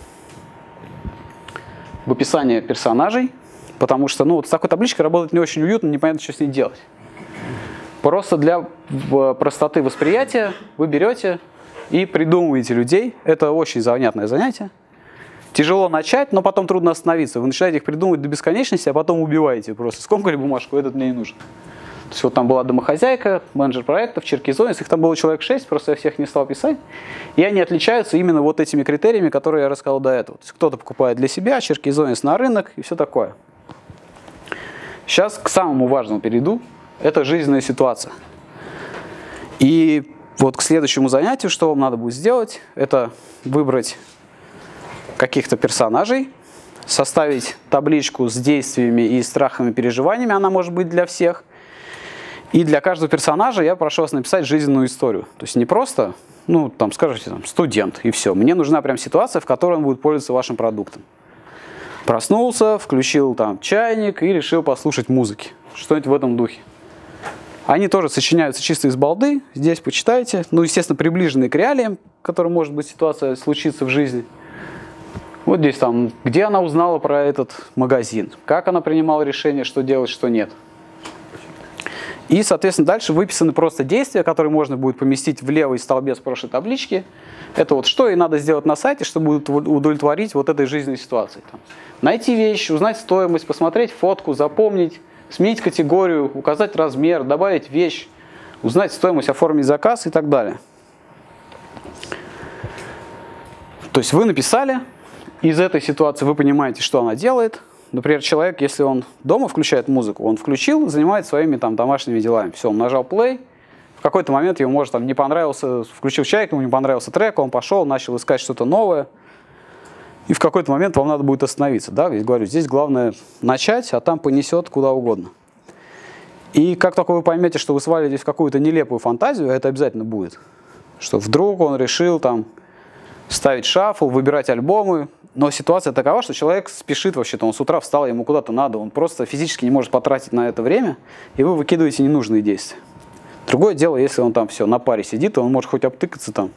в описание персонажей, потому что, ну, вот с такой табличкой работать не очень уютно, непонятно, что с ней делать. Просто для простоты восприятия вы берете и придумываете людей. Это очень занятное занятие. Тяжело начать, но потом трудно остановиться. Вы начинаете их придумывать до бесконечности, а потом убиваете просто. Скомкали бумажку, этот мне не нужен. То есть вот там была домохозяйка, менеджер проектов, черкизонец, их там было человек 6, просто я всех не стал писать. И они отличаются именно вот этими критериями, которые я рассказал до этого. То есть кто-то покупает для себя, черкизонец на рынок и все такое. Сейчас к самому важному перейду. Это жизненная ситуация. И вот к следующему занятию, что вам надо будет сделать, это выбрать каких-то персонажей, составить табличку с действиями и страхами, переживаниями, она может быть для всех. И для каждого персонажа я прошу вас написать жизненную историю. То есть не просто, ну, там, скажите, там, студент и все. Мне нужна прям ситуация, в которой он будет пользоваться вашим продуктом. Проснулся, включил там чайник и решил послушать музыки. Что-нибудь в этом духе. Они тоже сочиняются чисто из балды. Здесь почитайте. Ну, естественно, приближенные к реалиям, которая может быть ситуация случится в жизни. Вот здесь там, где она узнала про этот магазин, как она принимала решение, что делать, что нет. И, соответственно, дальше выписаны просто действия, которые можно будет поместить в левый столбец прошлой таблички. Это вот что ей надо сделать на сайте, чтобы удовлетворить вот этой жизненной ситуации. Там, найти вещь, узнать стоимость, посмотреть фотку, запомнить, сменить категорию, указать размер, добавить вещь, узнать стоимость, оформить заказ и так далее. То есть вы написали, из этой ситуации вы понимаете, что она делает. Например, человек, если он дома включает музыку, он включил, занимается своими там домашними делами. Все, он нажал play, в какой-то момент ему, может, там не понравился, включил чайк, ему не понравился трек, он пошел, начал искать что-то новое. И в какой-то момент вам надо будет остановиться. Да? Я говорю, здесь главное начать, а там понесет куда угодно. И как только вы поймете, что вы свалитесь в какую-то нелепую фантазию, это обязательно будет. Что вдруг он решил там ставить шаффл, выбирать альбомы. Но ситуация такова, что человек спешит вообще-то, он с утра встал, ему куда-то надо, он просто физически не может потратить на это время, и вы выкидываете ненужные действия. Другое дело, если он там все на паре сидит, то он может хоть обтыкаться там.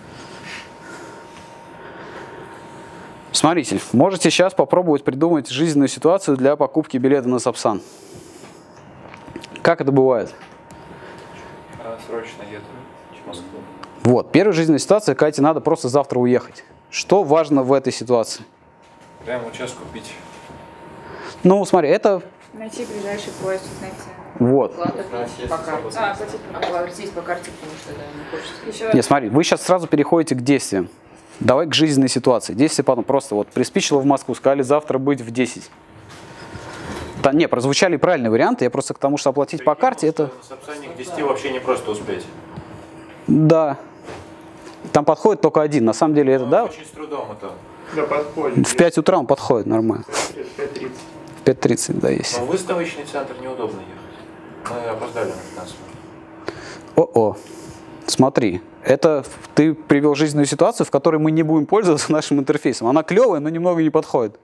Смотрите, можете сейчас попробовать придумать жизненную ситуацию для покупки билета на Сапсан. Как это бывает? Срочно еду в Москву. Вот, первая жизненная ситуация, когда тебе надо просто завтра уехать. Что важно в этой ситуации? Прямо сейчас купить. Ну, смотри, это... Найти ближайший поезд, узнать цену. Вот. Платить по карте. Платить по карте. Платить по карте, потому что да, не хочется. Еще Нет, смотри, вы сейчас сразу переходите к действиям. Давай к жизненной ситуации. Действие потом просто вот приспичило в Москву, сказали завтра быть в 10. Да, не, прозвучали правильные варианты, я просто к тому, что оплатить по карте, это... На Сапсане к 10 вообще не просто успеть. Да. Там подходит только один, на самом деле это, да? Очень с трудом это. Да, подходит. В 5 утра он подходит нормально. 5:30. В 5:30, да, есть. Но в выставочный центр неудобно ехать. Мы опоздали на 15 минут. О-о. Смотри, это ты привел жизненную ситуацию, в которой мы не будем пользоваться нашим интерфейсом. Она клевая, но немного не подходит.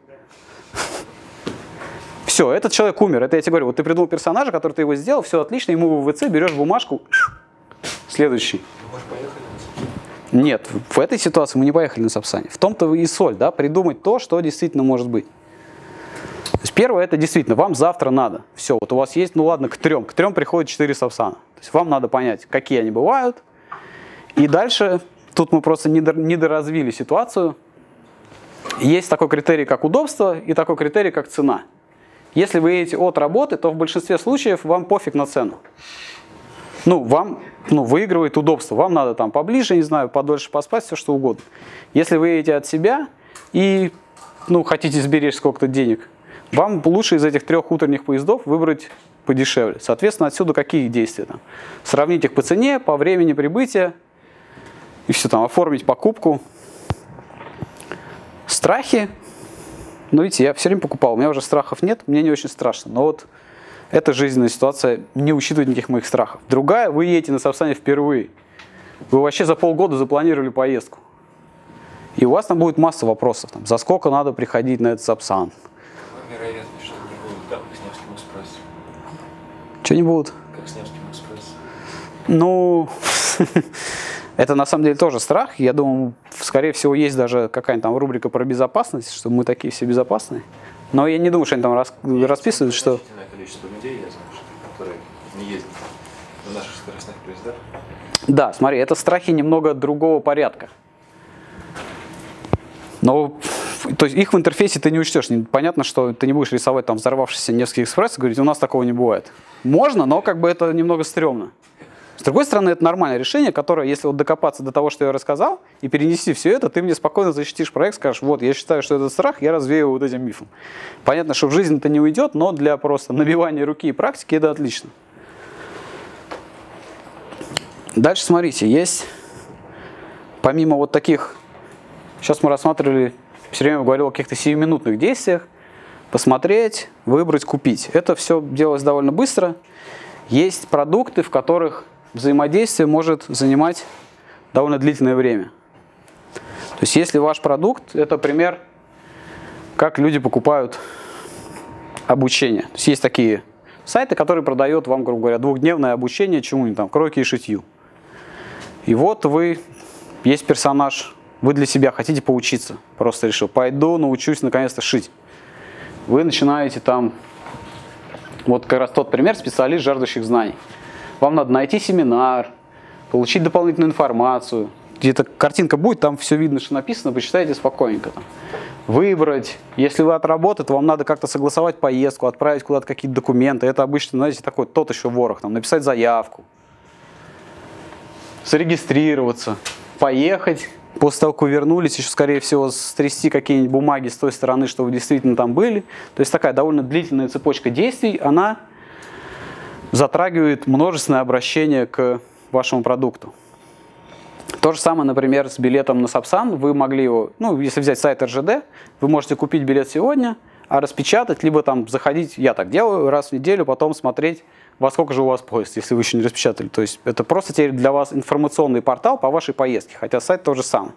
Все, этот человек умер. Это я тебе говорю, вот ты придумал персонажа, который ты его сделал, все отлично, ему в ВВЦ берешь бумажку, следующий. Ну, может, поехали на Сапсан? Нет, в этой ситуации мы не поехали на Сапсане. В том-то и соль, да, придумать то, что действительно может быть. То есть первое, это действительно, вам завтра надо. Все, вот у вас есть, ну ладно, к трем приходит 4 Сапсана. То есть вам надо понять, какие они бывают. И дальше, тут мы просто недоразвили ситуацию. Есть такой критерий, как удобство, и такой критерий, как цена. Если вы едете от работы, то в большинстве случаев вам пофиг на цену. Ну, вам выигрывает удобство. Вам надо там поближе, не знаю, подольше поспать, все что угодно. Если вы едете от себя и хотите сберечь сколько-то денег, вам лучше из этих 3 утренних поездов выбрать подешевле. Соответственно, отсюда какие действия? Там? Сравнить их по цене, по времени прибытия, и все там, оформить покупку. Страхи. Ну, видите, я все время покупал, у меня уже страхов нет, мне не очень страшно. Но вот эта жизненная ситуация не учитывает никаких моих страхов. Другая, вы едете на Сапсане впервые. Вы вообще за полгода запланировали поездку. И у вас там будет масса вопросов. Там, за сколько надо приходить на этот Сапсан? Какая вероятность, что не будут, как с Невским экспрессом? Что не будут? Как с Невским экспрессом? Ну, это на самом деле тоже страх. Я думаю, скорее всего, есть даже какая-нибудь там рубрика про безопасность, что мы такие все безопасные. Но я не думаю, что они там расписывают, что... Значительное количество людей, я знаю, которые не ездят на наших скоростных поездах. Да, смотри, это страхи немного другого порядка. Но, то есть их в интерфейсе ты не учтешь. Понятно, что ты не будешь рисовать там взорвавшийся Невский экспресс и говорить, у нас такого не бывает. Можно, но как бы это немного стрёмно. С другой стороны, это нормальное решение, которое, если вот докопаться до того, что я рассказал, и перенести все это, ты мне спокойно защитишь проект, скажешь, вот, я считаю, что этот страх, я развею вот этим мифом. Понятно, что в жизнь это не уйдет, но для просто набивания руки и практики это отлично. Дальше, смотрите, есть, помимо вот таких, сейчас мы рассматривали, все время говорил о каких-то сиюминутных действиях, посмотреть, выбрать, купить. Это все делалось довольно быстро. Есть продукты, в которых взаимодействие может занимать довольно длительное время. То есть если ваш продукт, это пример, как люди покупают обучение. То есть такие сайты, которые продают вам, грубо говоря, 2-дневное обучение чему-нибудь там, кройке и шитью. И вот есть персонаж, вы для себя хотите поучиться. Просто решил, пойду научусь наконец-то шить. Вы начинаете там, вот как раз тот пример, специалист жаждущих знаний. Вам надо найти семинар, получить дополнительную информацию. Где-то картинка будет, там все видно, что написано, почитайте спокойненько. Там. выбрать. Если вы от работы, то вам надо как-то согласовать поездку, отправить куда-то какие-то документы. Это обычно, знаете, такой тот еще ворох. Там, написать заявку, зарегистрироваться, поехать. После того, как вы вернулись, еще, скорее всего, стрясти какие-нибудь бумаги с той стороны, что вы действительно там были. То есть такая довольно длительная цепочка действий, она затрагивает множественное обращение к вашему продукту. То же самое, например, с билетом на Сапсан. Вы могли его, ну, если взять сайт РЖД, вы можете купить билет сегодня, а распечатать, либо там заходить, я так делаю, раз в неделю, потом смотреть, во сколько же у вас поезд, если вы еще не распечатали. То есть это просто теперь для вас информационный портал по вашей поездке, хотя сайт тот же самый.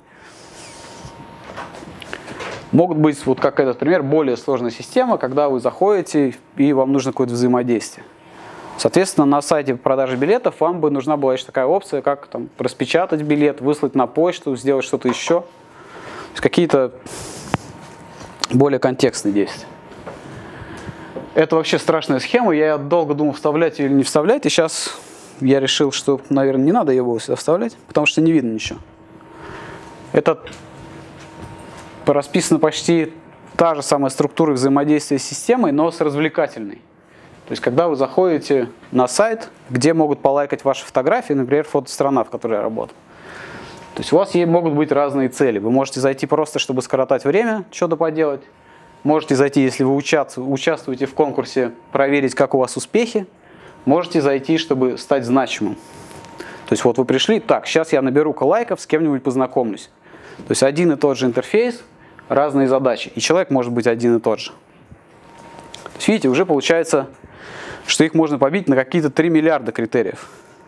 Могут быть, вот как этот пример, более сложная система, когда вы заходите и вам нужно какое-то взаимодействие. Соответственно, на сайте продажи билетов вам бы нужна была еще такая опция, как там, распечатать билет, выслать на почту, сделать что-то еще. То есть какие-то более контекстные действия. Это вообще страшная схема, я долго думал, вставлять ее или не вставлять, и сейчас я решил, что, наверное, не надо его сюда вставлять, потому что не видно ничего. Это расписана почти та же самая структура взаимодействия с системой, но с развлекательной. То есть, когда вы заходите на сайт, где могут полайкать ваши фотографии, например, фотострана, в которой я работаю. То есть, у вас могут быть разные цели. Вы можете зайти просто, чтобы скоротать время, что-то поделать. Можете зайти, если вы участвуете в конкурсе, проверить, как у вас успехи. Можете зайти, чтобы стать значимым. То есть, вот вы пришли, так, сейчас я наберу-ка лайков, с кем-нибудь познакомлюсь. То есть, один и тот же интерфейс, разные задачи. И человек может быть один и тот же. То есть, видите, уже получается, что их можно побить на какие-то 3 миллиарда критериев.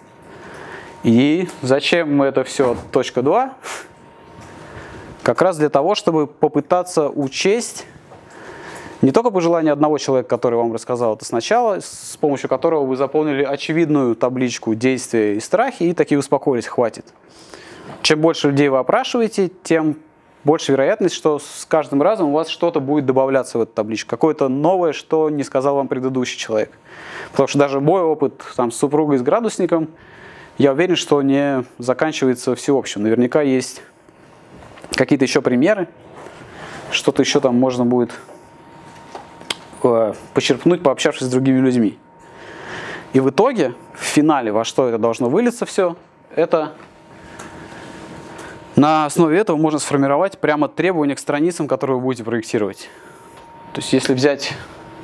И зачем это все? Точка 2. Как раз для того, чтобы попытаться учесть не только пожелания одного человека, который вам рассказал это сначала, с помощью которого вы заполнили очевидную табличку действия и страхи, и такие успокоились, хватит. Чем больше людей вы опрашиваете, тем больше вероятность, что с каждым разом у вас что-то будет добавляться в эту табличку. Какое-то новое, что не сказал вам предыдущий человек. Потому что даже мой опыт там, с супругой, с градусником, я уверен, что не заканчивается всеобщим. Наверняка есть какие-то еще примеры, что-то еще там можно будет почерпнуть, пообщавшись с другими людьми. И в итоге, в финале, во что это должно вылиться все, это на основе этого можно сформировать прямо требования к страницам, которые вы будете проектировать. То есть, если взять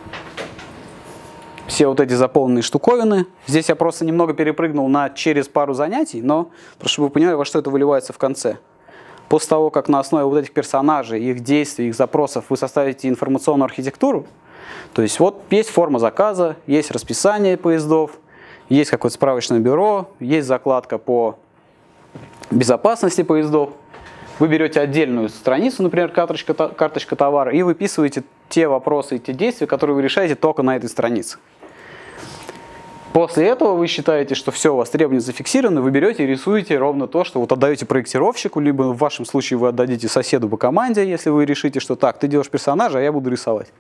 все вот эти заполненные штуковины, здесь я просто немного перепрыгнул на через пару занятий, но просто чтобы вы понимали, во что это выливается в конце. После того, как на основе вот этих персонажей, их действий, их запросов вы составите информационную архитектуру, то есть вот есть форма заказа, есть расписание поездов, есть какое-то справочное бюро, есть закладка по безопасности поездов. Вы берете отдельную страницу, например, карточка товара, и выписываете те вопросы и те действия, которые вы решаете только на этой странице. После этого вы считаете, что все, у вас требования зафиксированы, вы берете и рисуете ровно то, что вот отдаете проектировщику, либо в вашем случае вы отдадите соседу по команде, если вы решите, что так, ты делаешь персонажа, а я буду рисовать.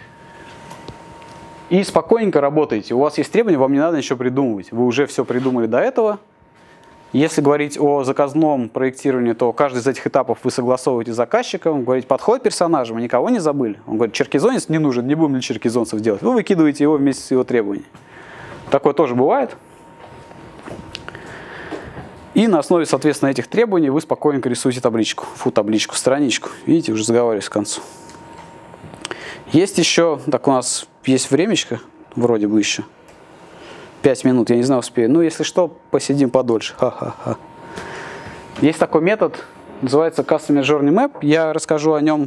И спокойненько работаете. У вас есть требования, вам не надо ничего придумывать. Вы уже все придумали до этого. Если говорить о заказном проектировании, то каждый из этих этапов вы согласовываете с заказчиком, говорите, подходит персонажа, мы никого не забыли. Он говорит, черкизонец не нужен, не будем ли черкизонцев делать. Вы выкидываете его вместе с его требованиями. Такое тоже бывает. И на основе, соответственно, этих требований вы спокойненько рисуете табличку. Табличку, страничку. Видите, уже заговариваюсь к концу. Есть еще, так у нас есть времечко, вроде бы еще. 5 минут, я не знаю, успею. Ну, если что, посидим подольше. Ха-ха-ха. Есть такой метод, называется Customer Journey Map. Я расскажу о нем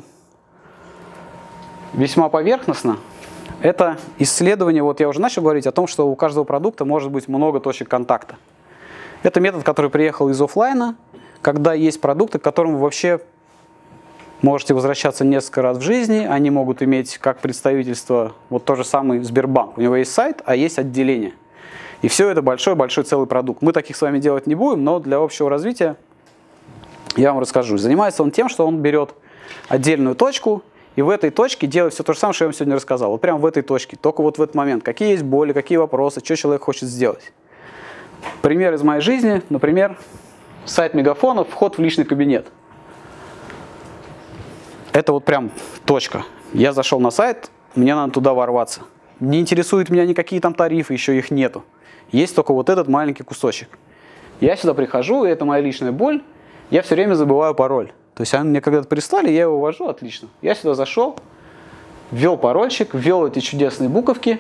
весьма поверхностно. Это исследование, вот я уже начал говорить о том, что у каждого продукта может быть много точек контакта. Это метод, который приехал из офлайна, когда есть продукты, к которым вы вообще можете возвращаться несколько раз в жизни. Они могут иметь как представительство, вот то же самое Сбербанк. У него есть сайт, а есть отделение. И все это большой-большой целый продукт. Мы таких с вами делать не будем, но для общего развития я вам расскажу. Занимается он тем, что он берет отдельную точку, и в этой точке делает все то же самое, что я вам сегодня рассказал. Вот прямо в этой точке, только вот в этот момент. Какие есть боли, какие вопросы, что человек хочет сделать. Пример из моей жизни, например, сайт Мегафона, вход в личный кабинет. Это вот прям точка. Я зашел на сайт, мне надо туда ворваться. Не интересуют меня никакие там тарифы, еще их нету. Есть только вот этот маленький кусочек. Я сюда прихожу, и это моя личная боль. Я все время забываю пароль. То есть они мне когда-то прислали, я его ввожу, отлично. Я сюда зашел, ввел парольчик, ввел эти чудесные буковки.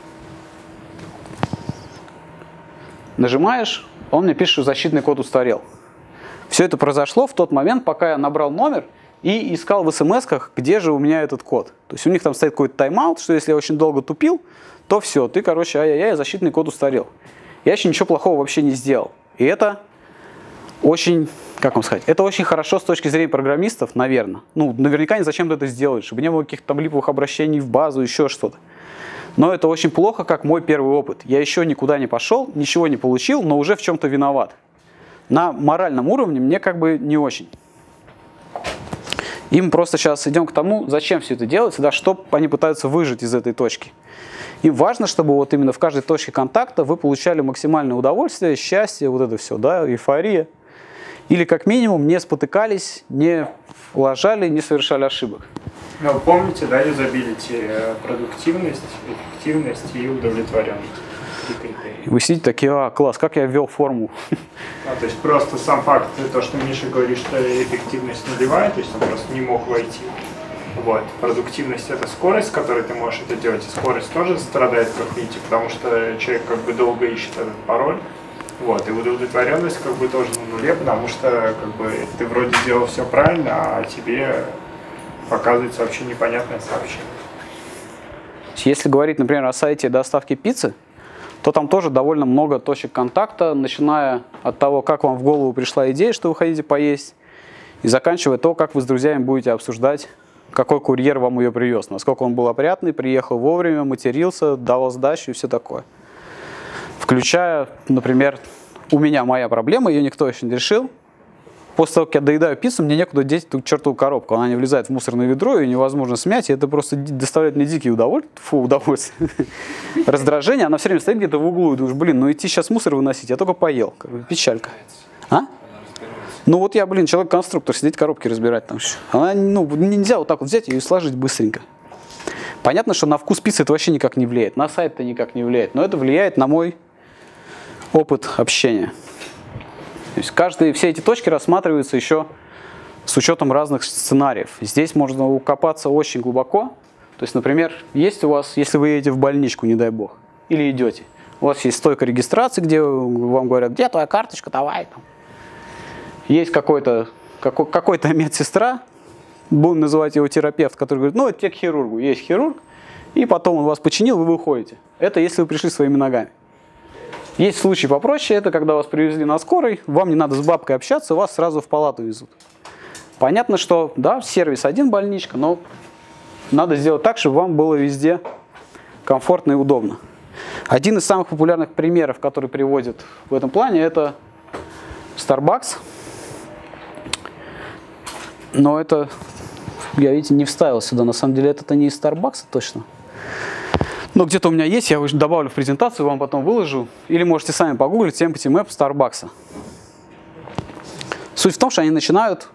Нажимаешь, он мне пишет, что защитный код устарел. Все это произошло в тот момент, пока я набрал номер и искал в смс-ках, где же у меня этот код. То есть у них там стоит какой-то тайм-аут, что если я очень долго тупил, то все, ты, короче, ай-яй-яй, защитный код устарел. Я еще ничего плохого вообще не сделал. И это очень, как вам сказать, это очень хорошо с точки зрения программистов, наверное. Ну, наверняка они зачем-то это сделают, чтобы не было каких-то там липовых обращений в базу, еще что-то. Но это очень плохо, как мой первый опыт. Я еще никуда не пошел, ничего не получил, но уже в чем-то виноват. На моральном уровне мне как бы не очень. Им просто сейчас идем к тому, зачем все это делается, да, что они пытаются выжать из этой точки. Им важно, чтобы вот именно в каждой точке контакта вы получали максимальное удовольствие, счастье, вот это все, да, эйфория. Или как минимум не спотыкались, не лажали, не совершали ошибок. Но помните, да, юзабилити, продуктивность, эффективность и удовлетворенность. Вы сидите такие, класс, как я ввел форму. То есть просто сам факт, то, что Миша говорит, что эффективность нулевая, то есть он просто не мог войти. Вот. Продуктивность — это скорость, с которой ты можешь это делать, и скорость тоже страдает, как видите, потому что человек как бы долго ищет этот пароль. Вот. И удовлетворенность как бы тоже на нуле, потому что как бы ты вроде делал все правильно, а тебе показывается вообще непонятное сообщение. Если говорить, например, о сайте доставки пиццы, то там тоже довольно много точек контакта, начиная от того, как вам в голову пришла идея, что вы хотите поесть, и заканчивая то, как вы с друзьями будете обсуждать, какой курьер вам ее привез, насколько он был опрятный, приехал вовремя, матерился, давал сдачу и все такое. Включая, например, у меня моя проблема, ее никто еще не решил. После того, как я доедаю пиццу, мне некуда деть эту чертову коробку. Она не влезает в мусорное ведро, ее невозможно смять, и это просто доставляет мне дикие удовольствие. Раздражение, она все время стоит где-то в углу, и думаешь, блин, ну идти сейчас мусор выносить, я только поел. Печалька. А? Ну вот я, человек-конструктор, сидеть коробки разбирать там. Она, нельзя вот так вот взять ее и сложить быстренько. Понятно, что на вкус пиццы это вообще никак не влияет, на сайт это никак не влияет, но это влияет на мой опыт общения. То есть все эти точки рассматриваются еще с учетом разных сценариев. Здесь можно укопаться очень глубоко. То есть, например, есть у вас, если вы едете в больничку, не дай бог, или идете, у вас есть стойка регистрации, где вам говорят, где твоя карточка, давай. Там. Есть какой-то медсестра, будем называть его терапевт, который говорит, ну, это тебе к хирургу. Есть хирург, и потом он вас починил, вы выходите. Это если вы пришли своими ногами. Есть случаи попроще, это когда вас привезли на скорой, вам не надо с бабкой общаться, вас сразу в палату везут. Понятно, что, да, сервис один больничка, но надо сделать так, чтобы вам было везде комфортно и удобно. Один из самых популярных примеров, который приводит в этом плане, это Starbucks. Но это, я, видите, не вставил сюда, на самом деле это не из Starbucks точно. Но где-то у меня есть, я добавлю в презентацию, вам потом выложу. Или можете сами погуглить Empty Map Starbucks. Суть в том, что они начинают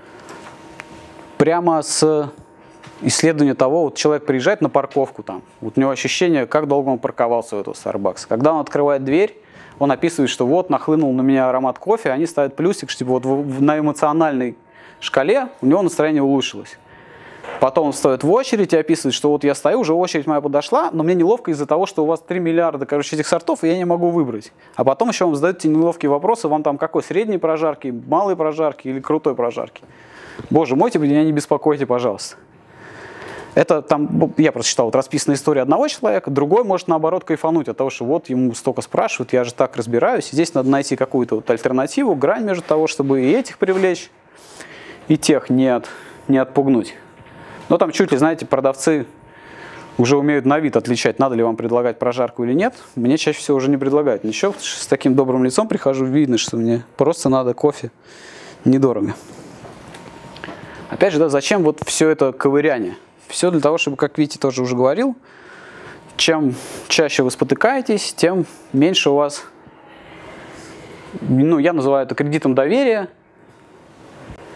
прямо с исследования того, вот человек приезжает на парковку там, вот у него ощущение, как долго он парковался в этого Starbucks. Когда он открывает дверь, он описывает, что вот нахлынул на меня аромат кофе, они ставят плюсик, что типа, вот на эмоциональной шкале у него настроение улучшилось. Потом он встает в очередь и описывает, что вот я стою, уже очередь моя подошла, но мне неловко из-за того, что у вас 3 миллиарда, этих сортов, и я не могу выбрать. А потом еще вам задают те неловкие вопросы, вам там какой, средней прожарки, малой прожарки или крутой прожарки. Боже мой, меня не беспокойте, пожалуйста. Это там, я просто читал, вот расписанная история одного человека, другой может наоборот кайфануть от того, что вот ему столько спрашивают, я же так разбираюсь. Здесь надо найти какую-то вот альтернативу, грань между того, чтобы и этих привлечь, и тех не отпугнуть. Но там чуть ли, знаете, продавцы уже умеют на вид отличать, надо ли вам предлагать прожарку или нет. Мне чаще всего уже не предлагают ничего. С таким добрым лицом прихожу, видно, что мне просто надо кофе недорого. Опять же, да, зачем вот все это ковыряние? Все для того, чтобы, как видите, тоже уже говорил, чем чаще вы спотыкаетесь, тем меньше у вас, я называю это кредитом доверия,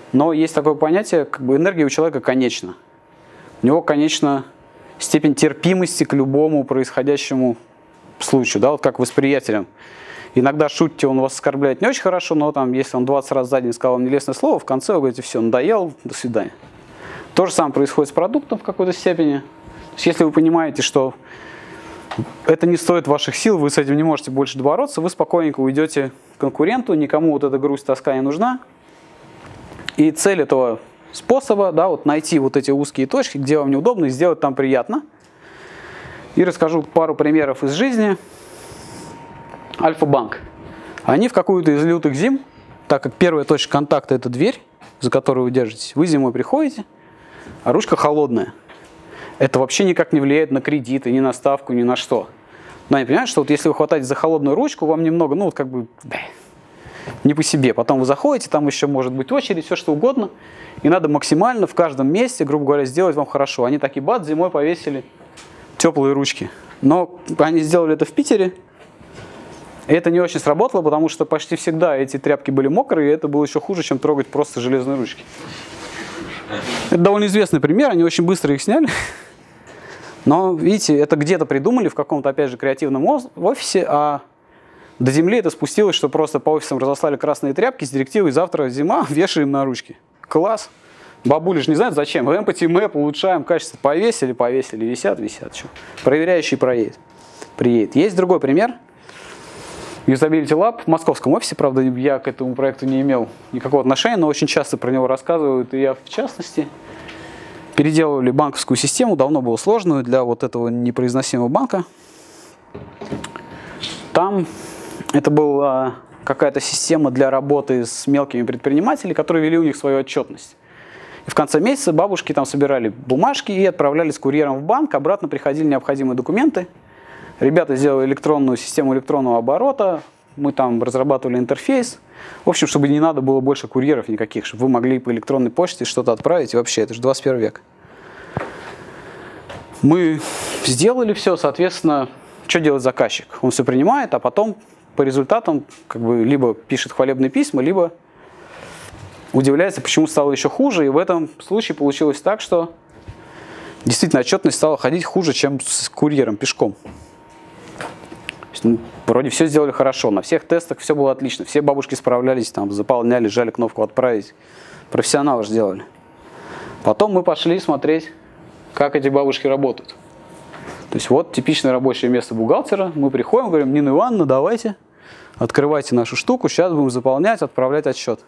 Но есть такое понятие, как бы энергия у человека конечна. У него конечна степень терпимости к любому происходящему случаю, да, вот как восприятелям. Иногда шутите, он вас оскорбляет не очень хорошо, но там, если он 20 раз за день сказал вам нелестное слово, в конце вы говорите, все, надоел, до свидания. То же самое происходит с продуктом в какой-то степени. То есть, если вы понимаете, что это не стоит ваших сил, вы с этим не можете больше бороться, вы спокойненько уйдете к конкуренту, никому вот эта грусть, тоска не нужна. И цель этого способа, да, вот найти вот эти узкие точки, где вам неудобно, и сделать там приятно. И расскажу пару примеров из жизни. Альфа-банк. Они в какую-то из лютых зим, так как первая точка контакта – это дверь, за которую вы держитесь, вы зимой приходите, а ручка холодная. Это вообще никак не влияет на кредиты, ни на ставку, ни на что. Но они понимают, что вот если вы хватаете за холодную ручку, вам немного, ну вот как бы не по себе. Потом вы заходите, там еще может быть очередь, все что угодно. И надо максимально в каждом месте, грубо говоря, сделать вам хорошо. Они так и бат, зимой повесили теплые ручки. Но они сделали это в Питере. И это не очень сработало, потому что почти всегда эти тряпки были мокрые, и это было еще хуже, чем трогать просто железные ручки. Это довольно известный пример, они очень быстро их сняли. Но, видите, это где-то придумали в каком-то, опять же, креативном офисе, а до земли это спустилось, что просто по офисам разослали красные тряпки с директивой «Завтра зима, вешаем на ручки». Класс. Бабули же не знают зачем. Empathy Map, улучшаем качество. Повесили, висят. Что? Проверяющий приедет. Есть другой пример. Usability Lab в московском офисе, правда, я к этому проекту не имел никакого отношения, но очень часто про него рассказывают, и я в частности. Переделывали банковскую систему, давно было сложную для вот этого непроизносимого банка. Там это была какая-то система для работы с мелкими предпринимателями, которые вели у них свою отчетность. И в конце месяца бабушки там собирали бумажки и отправляли с курьером в банк, обратно приходили необходимые документы. Ребята сделали электронную систему электронного оборота, мы там разрабатывали интерфейс. В общем, чтобы не надо было больше курьеров никаких, чтобы вы могли по электронной почте что-то отправить. И вообще, это же 21 век. Мы сделали все, соответственно, что делает заказчик? Он все принимает, а потом по результатам как бы либо пишет хвалебные письма, либо удивляется, почему стало еще хуже. И в этом случае получилось так, что действительно отчетность стала ходить хуже, чем с курьером пешком. Вроде все сделали хорошо, на всех тестах все было отлично, все бабушки справлялись, там, заполняли, жали кнопку «Отправить». Профессионалы же делали. Потом мы пошли смотреть, как эти бабушки работают. То есть вот типичное рабочее место бухгалтера. Мы приходим, говорим: Нина Ивановна, давайте, открывайте нашу штуку, сейчас будем заполнять, отправлять отчет.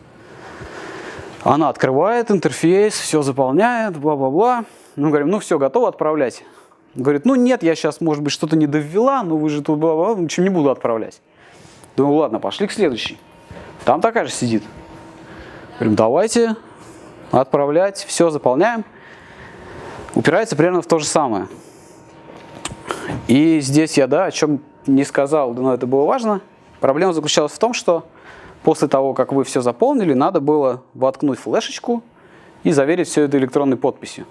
Она открывает интерфейс, все заполняет, бла-бла-бла. Мы говорим: ну все, готово, отправлять. Говорит: ну нет, я сейчас, может быть, что-то не довела, но вы же тут бла-бла-бла, ничего не буду отправлять. Думаю, ладно, пошли к следующей. Там такая же сидит. Говорим: давайте отправлять, все заполняем. Упирается примерно в то же самое. И здесь я, о чем не сказал, но это было важно. Проблема заключалась в том, что после того, как вы все заполнили, надо было воткнуть флешечку и заверить все это электронной подписью.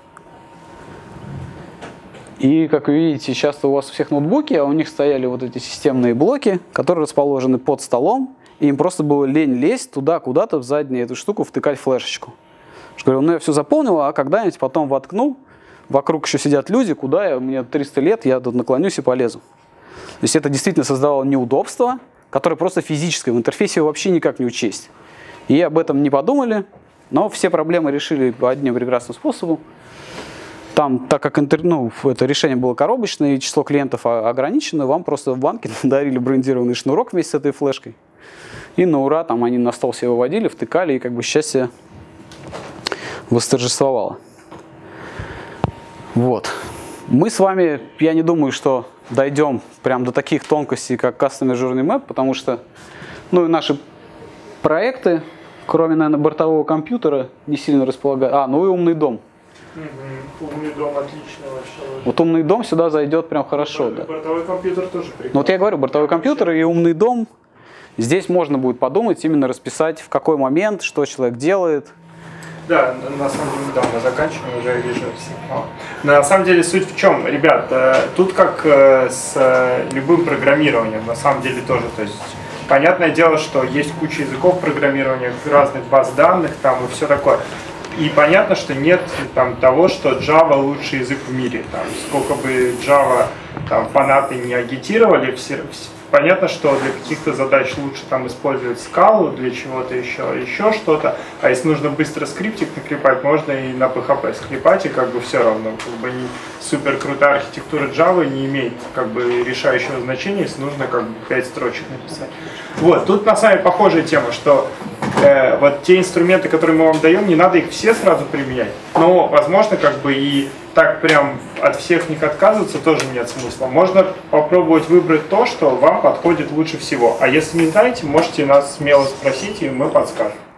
И, как вы видите, часто у вас у всех ноутбуки, а у них стояли вот эти системные блоки, которые расположены под столом, и им просто было лень лезть туда, куда-то в заднюю эту штуку, втыкать флешечку. Я говорю: ну я все заполнил, а когда-нибудь потом воткну, вокруг еще сидят люди, куда я, мне 300 лет, я тут наклонюсь и полезу. То есть это действительно создавало неудобство, которое просто физическое, в интерфейсе вообще никак не учесть. И об этом не подумали, но все проблемы решили по одним прекрасным способом. Там, так как это решение было коробочное и число клиентов ограничено, вам просто в банке дарили брендированный шнурок вместе с этой флешкой. И на ура, там они на стол все выводили, втыкали, и как бы счастье восторжествовало. Вот. Мы с вами, я не думаю, что дойдем прям до таких тонкостей, как Customer Journey Map, потому что наши проекты, кроме, наверное, бортового компьютера, не сильно располагают. И умный дом. Умный дом отлично вообще. Вот умный дом сюда зайдет прям хорошо. Да. Бортовой компьютер тоже прикольно. Вот я говорю, бортовой компьютер и умный дом. Здесь можно будет подумать, именно расписать, в какой момент, что человек делает. Да, на самом деле, да, мы заканчиваем, уже вижу сигнал. На самом деле суть в чем, ребят, тут как с любым программированием, на самом деле тоже, то есть понятное дело, что есть куча языков программирования, разных баз данных там и все такое. И понятно, что нет там того, что Java лучший язык в мире. Там, сколько бы Java там, фанаты не агитировали, понятно, что для каких-то задач лучше там использовать скалу, для чего-то еще что-то. А если нужно быстро скриптик наклепать, можно и на PHP склепать, и как бы все равно. Как бы не супер крутая архитектура Java не имеет как бы решающего значения, если нужно как бы 5 строчек написать. Вот, тут на самом деле похожая тема, что вот те инструменты, которые мы вам даем, не надо их все сразу применять. Но, возможно, как бы и так прям от всех них отказываться тоже нет смысла. Можно попробовать выбрать то, что вам подходит лучше всего. А если не знаете, можете нас смело спросить, и мы подскажем.